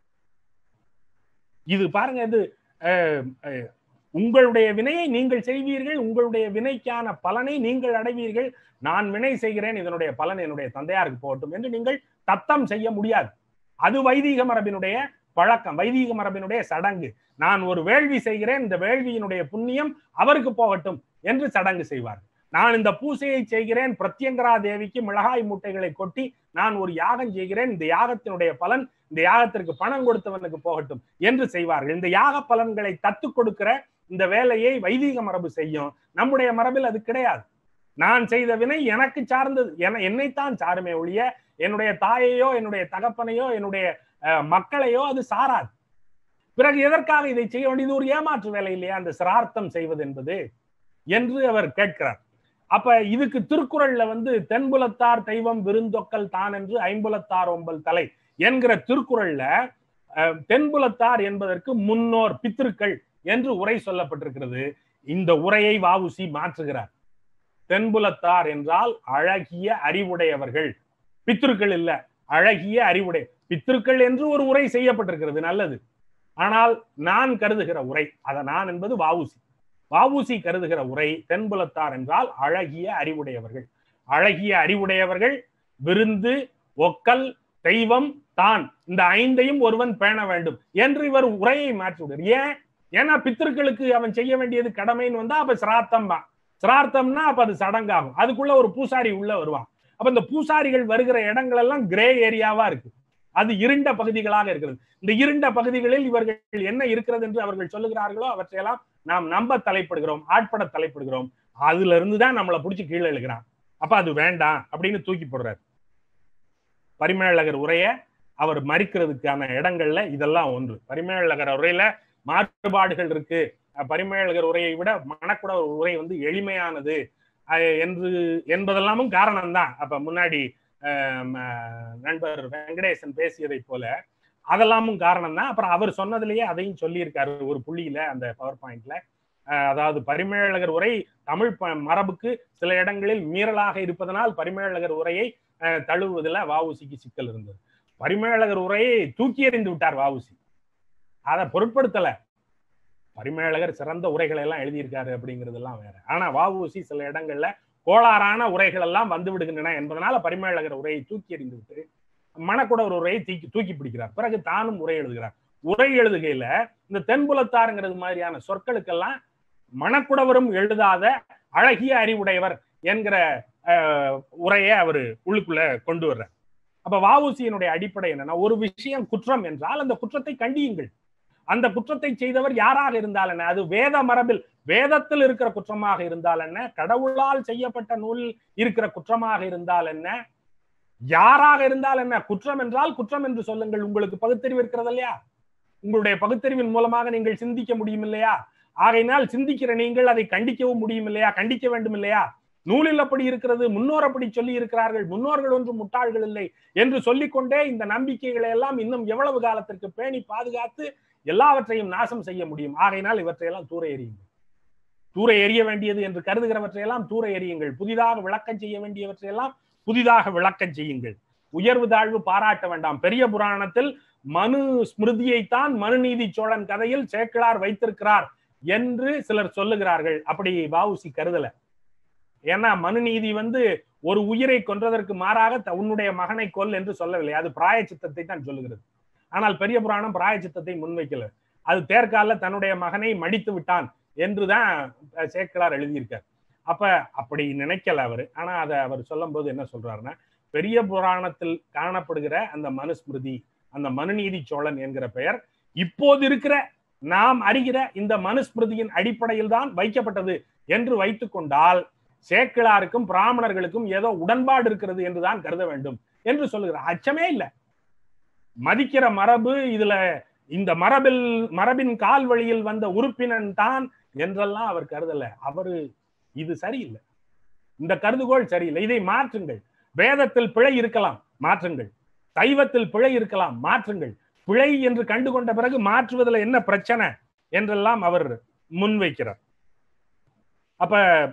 இது பாருங்க, இது உங்களுடைய வினையை நீங்கள் செய்வீர்கள், உங்களுடைய வினைக்கான பலனை நீங்கள் அடைவீர்கள். நான் வினை செய்கிறேன், இதனுடைய பலன் என்னுடைய தந்தையாருக்கு போகட்டும் என்று நீங்கள் தத்தம் செய்ய முடியாது. அது வைதீக மரபினுடைய பழக்கம், வைதீக மரபினுடைய சடங்கு. நான் ஒரு வேள்வி செய்கிறேன், இந்த வேள்வியினுடைய புண்ணியம் அவருக்கு போகட்டும் என்று சடங்கு செய்வார். நான் இந்த பூசையை செய்கிறேன், பிரத்யங்கரா தேவிக்கு மிளகாய் மூட்டைகளை கொட்டி நான் ஒரு யாகம் செய்கிறேன், இந்த யாகத்தினுடைய பலன் இந்த யாகத்திற்கு பணம் கொடுத்தவனுக்கு போகட்டும் என்று செய்வார்கள். இந்த யாக பலன்களை தத்து கொடுக்கிற இந்த வேலையை வைதீக மரபு செய்யும். நம்முடைய மரபில் அது கிடையாது. நான் செய்த வினை எனக்கு சார்ந்தது, என்னைத்தான் சாருமே ஒழிய என்னுடைய தாயையோ என்னுடைய தகப்பனையோ என்னுடைய மக்களையோ அது சாராது. பிறகு எதற்காக இதை செய்ய வேண்டியது? ஒரு ஏமாற்று வேலை இல்லையா அந்த சிரார்த்தம் செய்வது என்பது என்று அவர் கேட்கிறார். அப்ப இதுக்கு திருக்குறள்ல வந்து தென்புலத்தார் தெய்வம் விருந்தொக்கல் தான் என்று ஐம்புலத்தார் ஒம்பல் தலை என்கிற திருக்குறள்ல தென்புலத்தார் என்பதற்கு முன்னோர் பித்ருக்கள் என்று உரை சொல்லப்பட்டிருக்கிறது. இந்த உரையை வஉசி மாற்றுகிறார். தென்புலத்தார் என்றால் அழகிய அறிவுடையவர்கள், பித்ருக்கள் இல்ல, அழகிய அறிவுடை. பித்ருக்கள் என்று ஒரு உரை செய்யப்பட்டிருக்கிறது, நல்லது. ஆனால் நான் கருதுகிற உரை, அத நான் என்பது வஉசி கருதுகிற உரை, தென்புலத்தார் என்றால் அழகிய அறிவுடையவர்கள். அழகிய அறிவுடையவர்கள், விருந்து, ஒக்கல், தெய்வம், தான், இந்த ஐந்தையும் ஒருவன் பேண வேண்டும் என்று இவர் உரையை மாற்றி விடுறார். ஏன்னா பித்திருக்களுக்கு அவன் செய்ய வேண்டியது கடமைன்னு வந்தா அப்ப சிரார்த்தம் தான். சிரார்த்தம்னா அப்ப அது சடங்காகும். அதுக்குள்ள ஒரு பூசாரி உள்ள வருவான். அப்ப இந்த பூசாரிகள் வருகிற இடங்கள் எல்லாம் கிரே ஏரியாவா இருக்கு. அது இருண்ட பகுதிகளாக இருக்கிறது. இந்த இருண்ட பகுதிகளில் இவர்கள் என்ன இருக்கிறது என்று அவர்கள் சொல்லுகிறார்களோ அவற்றையெல்லாம் நாம் நம்ப தலைப்படுகிறோம், ஆட்பட தலைப்படுகிறோம். அதுல இருந்துதான் நம்மளை பிடிச்சி கீழே எழுகிறான். அப்ப அது வேண்டாம் அப்படின்னு தூக்கி போடுறாரு. பரிமேலழகர் உரைய அவர் மறிக்கிறதுக்கான இடங்கள்ல இதெல்லாம் ஒன்று. பரிமேலழகர் உரையில மாறுபாடுகள் இருக்கு. பரிமேலழகர் உரையை விட மணக்குட உரை எளிமையானது என்பதெல்லாமும் காரணம்தான். அப்ப முன்னாடி நண்பர் வெங்கடேசன் பேசியதை போல அதெல்லாமும் காரணம் தான். அப்புறம் அவர் சொன்னதுலயே அதையும் சொல்லியிருக்காரு ஒரு புள்ளியில, அந்த பவர் பாயிண்ட்ல. அதாவது பரிமேலழகர் உரை தமிழ் மரபுக்கு சில இடங்களில் மீறலாக இருப்பதனால் பரிமேலழகர் உரையை தழுவுவதில் வஉசிக்கு சிக்கல் இருந்தது. பரிமேலழகர் உரையை தூக்கி எறிந்து விட்டார் வஉசி. அதை பொருட்படுத்தல. பரிமேலழகர் சிறந்த உரைகளை எல்லாம் எழுதியிருக்காரு அப்படிங்கிறதெல்லாம் வேற. ஆனா வஉசி சில இடங்கள்ல கோளாறான உரைகள் எல்லாம் வந்து விடுகின்றன என்பதனால பரிமேலழகர் உரையை தூக்கி எறிந்து விட்டு மணக்குட ஒரு உரையை தூக்கி பிடிக்கிறார். பிறகு தானும் உரை எழுதுகிறார். உரை எழுதுகையில இந்த தென்புலத்தாருங்கிறது மாதிரியான சொற்களுக்கெல்லாம் மணக்குடவரும் எழுதாத அழகிய அறிவுடையவர் என்கிற உரையை அவர் உள்ளுக்குள்ள கொண்டு வர்றார். அப்ப வஉசியினுடைய அடிப்படை என்னன்னா, ஒரு விஷயம் குற்றம் என்றால் அந்த குற்றத்தை கண்டியுங்கள். அந்த குற்றத்தை செய்தவர் யாராக இருந்தால் என்ன, அது வேத மரபில் வேதத்தில் இருக்கிற குற்றமாக இருந்தால் என்ன, கடவுளால் செய்யப்பட்ட நூலில் இருக்கிற குற்றமாக இருந்தால் என்ன, யாராக இருந்தால் என்ன, குற்றம் என்றால் குற்றம் என்று சொல்லுங்கள். உங்களுக்கு பகுத்தறிவு இருக்கிறது இல்லையா? உங்களுடைய பகுத்தறிவின் மூலமாக நீங்கள் சிந்திக்க முடியும் இல்லையா? ஆகையினால் சிந்திக்கிற நீங்கள் அதை கண்டிக்கவும் முடியும் இல்லையா? கண்டிக்க வேண்டும் இல்லையா? நூலில் அப்படி இருக்கிறது, முன்னோர் அப்படி சொல்லி இருக்கிறார்கள், முன்னோர்கள் ஒன்றும் முட்டாள்கள் இல்லை என்று சொல்லிக்கொண்டே இந்த நம்பிக்கைகளை எல்லாம் இன்னும் எவ்வளவு காலத்திற்கு பேணி பாதுகாத்து எல்லாவற்றையும் நாசம் செய்ய முடியும்? ஆகையினால் இவற்றையெல்லாம் தூர எறியுங்கள். தூர எறிய வேண்டியது என்று கருதுகிறவற்றையெல்லாம் தூர எறியுங்கள். புதிதாக விளக்கம் செய்ய வேண்டியவற்றையெல்லாம் புதிதாக விளக்கம் செய்யுங்கள். உயர்வு தாழ்வு பாராட்ட வேண்டாம். பெரிய புராணத்தில் மனு ஸ்மிருதியைத்தான் மனுநீதி சோழன் கதையில் சேக்கிழார் வைத்திருக்கிறார் என்று சிலர் சொல்லுகிறார்கள். அப்படி வஉசி கருதல. ஏன்னா மனுநீதி ஒரு உயிரை கொன்றதற்கு மாறாக உன்னுடைய மகனை கொல் என்று சொல்லவில்லை. அது பிராயச்சித்தத்தை தான் சொல்லுகிறது. ஆனால் பெரிய புராணம் பிராயச்சித்தத்தை முன்வைக்கல. அது தேர்கால தன்னுடைய மகனை மடித்து விட்டான் என்றுதான் சேக்கிழார் எழுதியிருக்கார். அப்ப அப்படி நினைக்கல அவரு. ஆனா அதை அவர் சொல்லும் போது என்ன சொல்றாருன்னா, பெரிய புராணத்தில் காணப்படுகிற அந்த மனுஸ்மிருதி, அந்த மனுநீதி சோழன் என்கிற பெயர் இப்போது இருக்கிற நாம் அறிகிற இந்த மனுஸ்மிருதியின் அடிப்படையில் தான் வைக்கப்பட்டது என்று வைத்துக் கொண்டால் சேக்கிழாருக்கும் பிராமணர்களுக்கும் ஏதோ உடன்பாடு இருக்கிறது என்றுதான் கருத வேண்டும் என்று சொல்லுகிறார். அச்சமே இல்லை. மதிக்கிற மரபு இதுல இந்த மரபின் கால் வழியில் வந்த உறுப்பினன் தான் என்றெல்லாம் அவர் கருதல. அவரு இது சரியில்லை, இந்த கருதுகோள் சரியில்லை, இதை மாற்றுங்கள். வேதத்தில் பிழை இருக்கலாம், மாற்றுங்கள். சைவத்தில் பிழை இருக்கலாம், மாற்றுங்கள். பிழை என்று கண்டுகொண்ட பிறகு மாற்றுவதில் என்ன பிரச்சனை என்றெல்லாம் அவர் முன்வைக்கிறார். அப்ப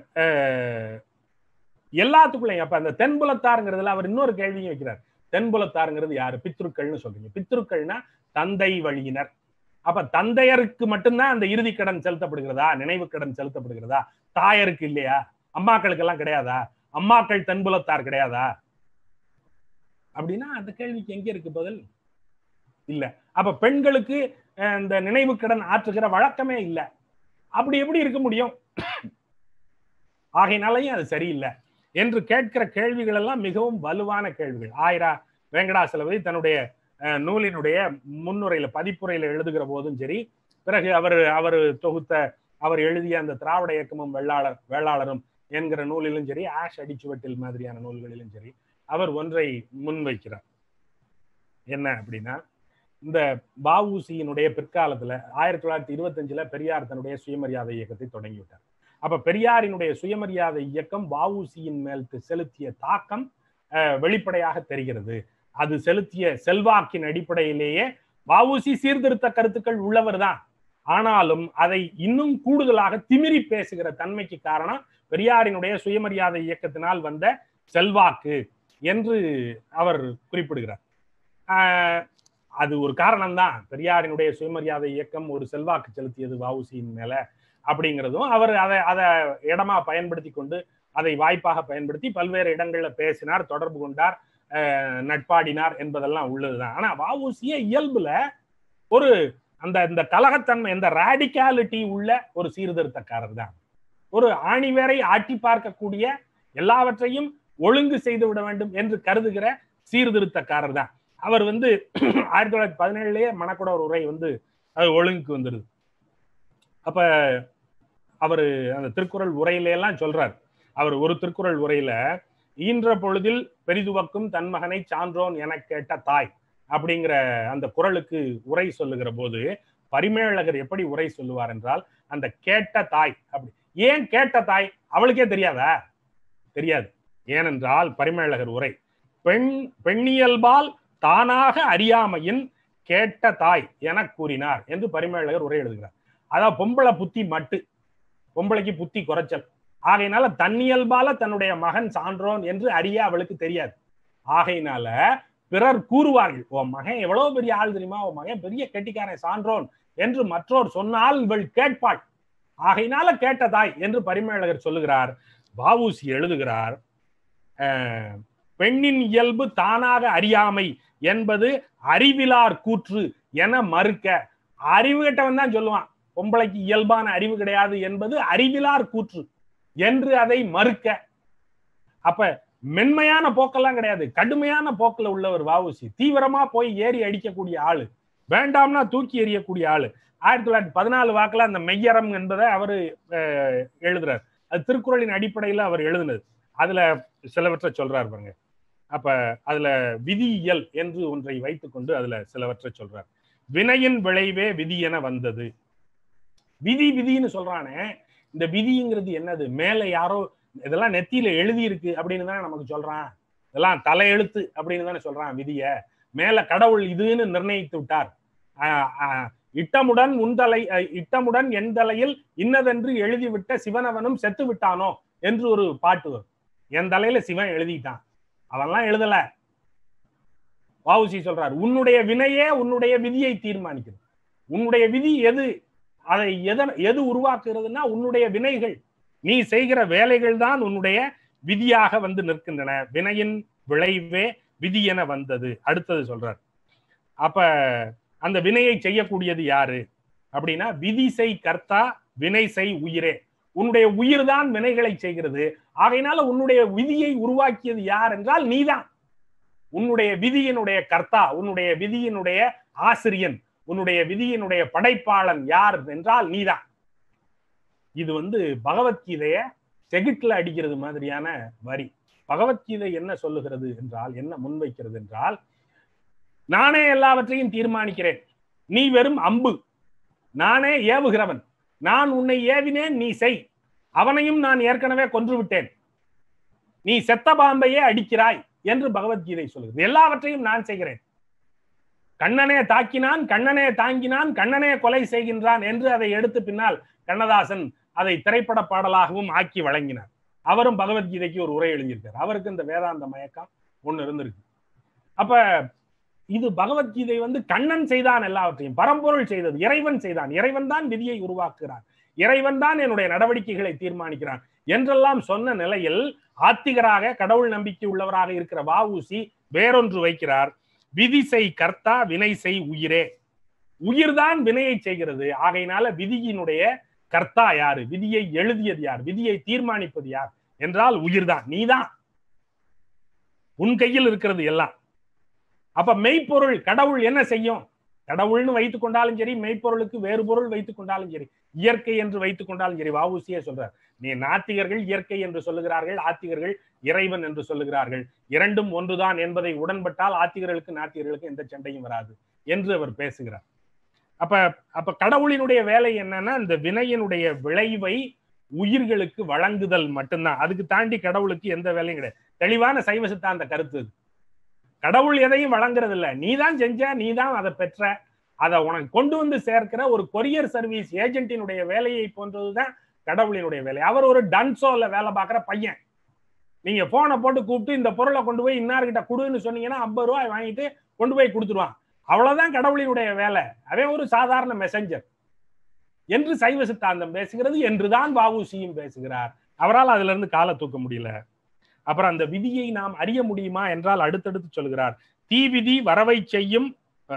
எல்லாத்துக்குள்ளையும் அப்ப அந்த தென்புலத்தாருங்கிறதுல அவர் இன்னொரு கேள்வியும் வைக்கிறார். தென்புலத்தாருங்கிறது யாரு? பித்ருக்கள்னு சொல்றீங்க. பித்ருக்கள்னா தந்தை வழியினர். அப்ப தந்தையருக்கு மட்டும்தான் அந்த இறுதி கடன் செலுத்தப்படுகிறதா, நினைவு கடன் செலுத்தப்படுகிறதா? தாயருக்கு இல்லையா? அம்மாக்களுக்கு எல்லாம் கிடையாதா? அம்மாக்கள் தென்புலத்தார் கிடையாதா? அப்படின்னா அந்த கேள்விக்கு எங்க இருக்கு பதில்? இல்ல. அப்ப பெண்களுக்கு இந்த நினைவு கடன் ஆற்றுகிற வழக்கமே இல்லை. அப்படி எப்படி இருக்க முடியும்? ஆகையினாலையும் அது சரியில்லை என்று கேட்கிற கேள்விகள் எல்லாம் மிகவும் வலுவான கேள்விகள். ஆயிரா வெங்கடாசலபதி தன்னுடைய நூலினுடைய முன்னுரையில பதிப்புரையில எழுதுகிற போதும் சரி, பிறகு அவர் தொகுத்த அவர் எழுதிய அந்த திராவிட இயக்கமும் வேளாளரும் என்கிற நூலிலும் சரி, ஆஷ் அடிச்சுவட்டில் மாதிரியான நூல்களிலும் சரி, அவர் ஒன்றை முன்வைக்கிறார். என்ன அப்படின்னா, இந்த வஉசியினுடைய பிற்காலத்துல 1925 பெரியார் தன்னுடைய சுயமரியாதை இயக்கத்தை தொடங்கிவிட்டார். அப்ப பெரியாரினுடைய சுயமரியாதை இயக்கம் வஉசியின் மேல் செலுத்திய தாக்கம் வெளிப்படையாக தெரிகிறது. அது செலுத்திய செல்வாக்கின் அடிப்படையிலேயே வஉசி சீர்திருத்த கருத்துக்கள் உள்ளவர் தான். ஆனாலும் அதை இன்னும் கூடுதலாக திமிரி பேசுகிற தன்மைக்கு காரணம் பெரியாரினுடைய சுயமரியாதை இயக்கத்தினால் வந்த செல்வாக்கு என்று அவர் குறிப்பிடுகிறார். அது ஒரு காரணம் தான். பெரியாரினுடைய சுயமரியாதை இயக்கம் ஒரு செல்வாக்கு செலுத்தியது வஉசியின் மேல அப்படிங்கிறதும் அவர் அதை இடமா பயன்படுத்தி கொண்டு அதை வாய்ப்பாக பயன்படுத்தி பல்வேறு இடங்கள்ல பேசினார், தொடர்பு கொண்டார், நட்பாடினார் என்பதெல்லாம் உள்ளதுதான். ஆனா வஉசிய இயல்புல ஒரு இந்த கலகத்தன்மை, இந்த ராடிகாலிட்டி உள்ள ஒரு சீர்திருத்தக்காரர் தான். ஒரு ஆணிவேரை ஆட்டி பார்க்கக்கூடிய, எல்லாவற்றையும் ஒழுங்கு செய்து விட வேண்டும் என்று கருதுகிற சீர்திருத்தக்காரர் தான். அவர் 1917 மணக்குட ஒரு உரை அது ஒழுங்குக்கு வந்துருது. அப்ப அவரு அந்த திருக்குறள் உரையில எல்லாம் சொல்றார். அவர் ஒரு திருக்குறள் உரையில ஈன்ற பொழுதில் பெரிதுவக்கும் தன் மகனை சான்றோன் என கேட்ட தாய் அப்படிங்கிற அந்த குறளுக்கு உரை சொல்லுகிற போது பரிமேலழகர் எப்படி உரை சொல்லுவார் என்றால், அந்த கேட்ட தாய் அப்படி ஏன் கேட்ட தாய் அவளுக்கே தெரியாதா? தெரியாது. ஏனென்றால் பரிமேலழகர் உரை பெண்ணியல்பால் தானாக அறியாமையின் கேட்ட தாய் என கூறினார் என்று பரிமேலழகர் உரை எழுதுகிறார். அதாவது பொம்பளை புத்தி மட்டு, பொம்பளைக்கு புத்தி குறைச்சல். ஆகையினால தன்னியல்பால தன்னுடைய மகன் சான்றோன் என்று அறிய அவளுக்கு தெரியாது. ஆகையினால பிறர் கூறுவார்கள், ஓ மகன் எவ்வளவு பெரிய ஆள் தெரியுமா, ஓ மகன் பெரிய கெட்டிக்காரன் சான்றோன் என்று மற்றோர் சொன்னால் இவள் கேட்பாள். ஆகையினால கேட்ட தாய் என்று பரிமேலழகர் சொல்லுகிறார். வஉசி எழுதுகிறார், பெண்ணின் இயல்பு தானாக அறியாமை என்பது அறிவிலார் கூற்று என மறுக்க. அறிவு கெட்டவன் தான் சொல்லுவான் பொம்பளைக்கு இயல்பான அறிவு கிடையாது என்பது அறிவிலார் கூற்று என்று அதை மறுக்க. அப்ப மென்மையான போக்கெல்லாம் கிடையாது, கடுமையான போக்கில் உள்ளவர் வஉசி. தீவிரமா போய் ஏறி அடிக்கக்கூடிய ஆளு, வேண்டாம்னா தூக்கி எறியக்கூடிய ஆளு. 1914 வாக்குல அந்த மெய்யறம் என்பதை அவரு எழுதுறார். அது திருக்குறளின் அடிப்படையில் அவர் எழுதுனது. அதுல சிலவற்றை சொல்றார் பாருங்க. அப்ப அதுல விதியியல் என்று ஒன்றை வைத்துக்கொண்டு அதுல சிலவற்றை சொல்றார். வினையின் விளைவே விதி என வந்தது. விதி விதின்னு சொல்றானே, இந்த விதிங்கிறது என்னது? மேல யாரோ இதெல்லாம் நெத்தியில எழுதி இருக்கு அப்படின்னு தானே நமக்கு சொல்றான். இதெல்லாம் தலையெழுத்து அப்படின்னு தானே சொல்றான் விதிய. மேல கடவுள் இதுன்னு நிர்ணயித்து விட்டார். இட்டமுடன் என் தலையில் இன்னதென்று எழுதிவிட்ட சிவனவனும் செத்து விட்டானோ என்று ஒரு பாட்டு வரும். என் தலையில சிவன் எழுதிட்டான், அவன்லாம் எழுதல. வஉசி சொல்றார், உன்னுடைய வினையே உன்னுடைய விதியை தீர்மானிக்கிறது. உன்னுடைய விதி எது, அதை எது உருவாக்குறதுன்னா உன்னுடைய வினைகள், நீ செய்கிற வேலைகள் தான் உன்னுடைய விதியாக நிற்கின்றன. வினையின் விளைவே விதி என வந்தது. அடுத்தது சொல்றார், அப்ப அந்த வினையை செய்யக்கூடியது யாரு அப்படின்னா, விதி செய் கர்த்தா வினை செய் உயிரே. உன்னுடைய உயிர் தான் வினைகளை செய்கிறது. ஆகையினால உன்னுடைய விதியை உருவாக்கியது யார் என்றால் நீதான். உன்னுடைய விதியினுடைய கர்த்தா, உன்னுடைய விதியினுடைய ஆசிரியன், உன்னுடைய விதியினுடைய படைப்பாளன் யார் என்றால் நீதான். இது பகவத்கீதைய செகிட்ல அடிக்கிறது மாதிரியான வரி. பகவத்கீதை என்ன சொல்லுகிறது என்றால், என்ன முன்வைக்கிறது என்றால், நானே எல்லாவற்றையும் தீர்மானிக்கிறேன், நீ வெறும் அம்பு, நானே ஏவுகிறவன், நான் உன்னை ஏவினேன், நீ செய், அவனையும் நான் ஏற்கனவே கொன்று விட்டேன், நீ செத்த பாம்பையே அடிக்கிறாய் என்று பகவத்கீதை சொல்லுகிறது. எல்லாவற்றையும் நான் செய்கிறேன். கண்ணனே தாக்கினான், கண்ணனே தாங்கினான், கண்ணனே கொலை செய்கின்றான் என்று அதை எடுத்து பின்னால் கண்ணதாசன் அதை திரைப்பட பாடலாகவும் ஆக்கி வழங்கினார். அவரும் பகவத்கீதைக்கு ஒரு உரை எழுதியிருக்கார். அவருக்கு இந்த வேதாந்த மயக்கம் ஒண்ணு இருந்திருக்கு. அப்ப இது பகவத்கீதை கண்ணன் செய்தான் எல்லாவற்றையும், பரம்பொருள் செய்தது, இறைவன் செய்தான், இறைவன் தான் விதியை உருவாக்குகிறான், இறைவன் தான் என்னுடைய நடவடிக்கைகளை தீர்மானிக்கிறான் என்றெல்லாம் சொன்ன நிலையில் ஆத்திகராக கடவுள் நம்பிக்கை உள்ளவராக இருக்கிற வஉசி வேறொன்று வைக்கிறார். விதி செய் கர்த்தா வினை செய் உயிரே. உயிர்தான் வினையை செய்கிறது. ஆகையினால விதியினுடைய கர்த்தா யாரு, விதியை எழுதியது யார், விதியை தீர்மானிப்பது யார் என்றால் உயிர்தான், நீதான், உன் கையில் இருக்கிறது எல்லாம். அப்ப மெய்ப்பொருள் கடவுள் என்ன செய்யும்? கடவுள்னு வைத்துக் கொண்டாலும் சரி, மெய்ப்பொருளுக்கு வேறு பொருள் வைத்துக் கொண்டாலும் சரி, இயற்கை என்று வைத்துக் கொண்டாலும் சரி, வஉசியே சொல்றார். நீ நாத்திகர்கள் இயற்கை என்று சொல்லுகிறார்கள், ஆத்திகர்கள் இறைவன் என்று சொல்லுகிறார்கள். இரண்டும் ஒன்றுதான் என்பதை உடன்பட்டால் ஆத்திகர்களுக்கு நாத்திகர்களுக்கு எந்த சண்டையும் வராது என்று அவர் பேசுகிறார். அப்ப கடவுளினுடைய வேலை என்னன்னா, இந்த வினையினுடைய விளைவை உயிர்களுக்கு வழங்குதல் மட்டும்தான். அதுக்கு தாண்டி கடவுளுக்கு எந்த வேலையும் கிடையாது. தெளிவான சைவ சித்தாந்த கருத்து. கடவுள் எதையும் வழங்குறது இல்லை, நீதான் செஞ்ச, நீதான் அதை பெற்ற, அதை உனக்கு கொண்டு வந்து சேர்க்கிற ஒரு கொரியர் சர்வீஸ் ஏஜென்ட்டினுடைய வேலையை போன்றதுதான் கடவுளினுடைய வேலை. அவர் ஒரு டன்சோல வேலை பார்க்குற பையன். நீங்க போனை போட்டு கூப்பிட்டு இந்த பொருளை கொண்டு போய் இன்னார்கிட்ட கொடுன்னு சொன்னீங்கன்னா 50 ரூபாய் வாங்கிட்டு கொண்டு போய் கொடுத்துருவான். அவ்வளவுதான் கடவுளினுடைய வேலை. அவன் ஒரு சாதாரண மெசஞ்சர் என்று சைவ சித்தாந்தம் பேசுகிறது, என்றுதான் வ.உ.சியும் பேசுகிறார். அவரால் அதுல இருந்து காலை தூக்க முடியல. அப்புறம் அந்த விதியை நாம் அறிய முடியுமா என்றால் அடுத்தடுத்து சொல்கிறார். தீவிதி வரவை செய்யும்,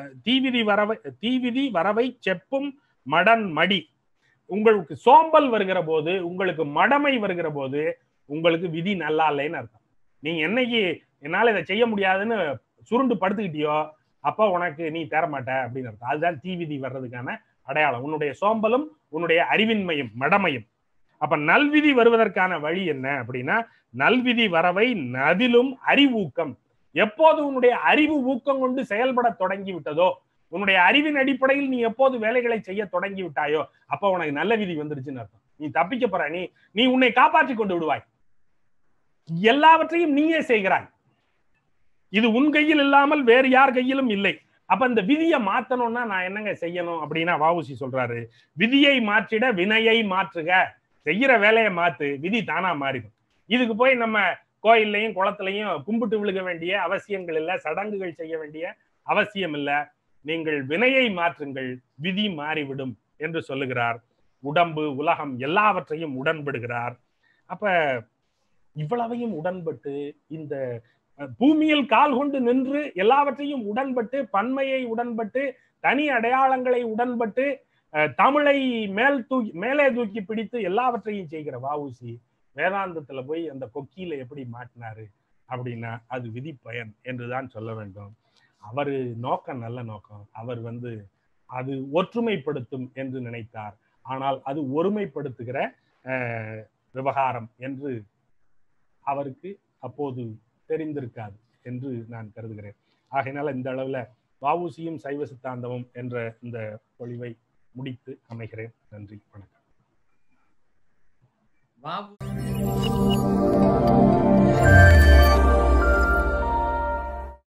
தீவிதி வரவை செப்பும் மடன் மடி. உங்களுக்கு சோம்பல் வருகிற போது, உங்களுக்கு மடமை வருகிற போது உங்களுக்கு விதி நல்லா இல்லைன்னு அர்த்தம். நீங்க என்னைக்கு என்னால இதை செய்ய முடியாதுன்னு சுருண்டு படுத்துக்கிட்டியோ அப்ப உனக்கு நீ தேரமாட்ட அப்படின்னு அர்த்தம். அதுதான் தீவிதி வர்றதுக்கான அடையாளம், உன்னுடைய சோம்பலும் உன்னுடைய அறிவின்மையும் மடமையும். அப்ப நல்விதி வருவதற்கான வழி என்ன அப்படின்னா, நல்விதி வரவை நதிலும் அறிவூக்கம். எப்போது உன்னுடைய அறிவு ஊக்கம் கொண்டு செயல்பட தொடங்கி விட்டதோ, உன்னுடைய அறிவின் அடிப்படையில் நீ எப்போது வேலைகளை செய்ய தொடங்கி விட்டாயோ அப்ப உனக்கு நல்ல விதி வந்துருச்சுன்னு அர்த்தம். நீ தப்பிக்க போற, நீ உன்னை காப்பாற்றி கொண்டு விடுவாய். எல்லாவற்றையும் நீயே செய்கிறாய். இது உன் கையில் இல்லாமல் வேறு யார் கையிலும் இல்லை. அப்ப இந்த விதியை மாத்தணும்னா நான் என்னங்க செய்யணும் அப்படின்னா வ.உ.சி சொல்றாரு, விதியை மாற்றிட வினையை மாற்றுக. செய்யற வேலையை மாத்து, விதி தானா மாறிடும். இதுக்கு போய் நம்ம கோயில்லையும் குளத்திலையும் கும்பிட்டு விழுக வேண்டிய அவசியங்கள் இல்லை, சடங்குகள் செய்ய வேண்டிய அவசியம் இல்லை. நீங்கள் வினையை மாற்றுங்கள், விதி மாறிவிடும் என்று சொல்லுகிறார். உடம்பு உலகம் எல்லாவற்றையும் உடன்படுகிறார். அப்ப இவ்வளவையும் உடன்பட்டு இந்த பூமியில் கால் கொண்டு நின்று எல்லாவற்றையும் உடன்பட்டு, பன்மையை உடன்பட்டு, தனி அடையாளங்களை உடன்பட்டு, தமிழை மேலே தூக்கி பிடித்து எல்லாவற்றையும் செய்கிற வ.உ.சி வேதாந்தத்துல போய் அந்த கொக்கியில எப்படி மாட்டினாரு அப்படின்னா அது விதி பயன் என்றுதான் சொல்ல வேண்டும். அவரு நோக்கம் நல்ல நோக்கம். அவர் அது ஒற்றுமைப்படுத்தும் என்று நினைத்தார். ஆனால் அது ஒருமைப்படுத்துகிற விவகாரம் என்று அவருக்கு அப்போது தெரிந்திருக்காது என்று நான் கருதுகிறேன். ஆகையினால இந்த அளவுல வ.உ.சியும் சைவ சித்தாந்தமும் என்ற இந்த பொழிவை முடித்து அமைகிறேன். நன்றி, வணக்கம்.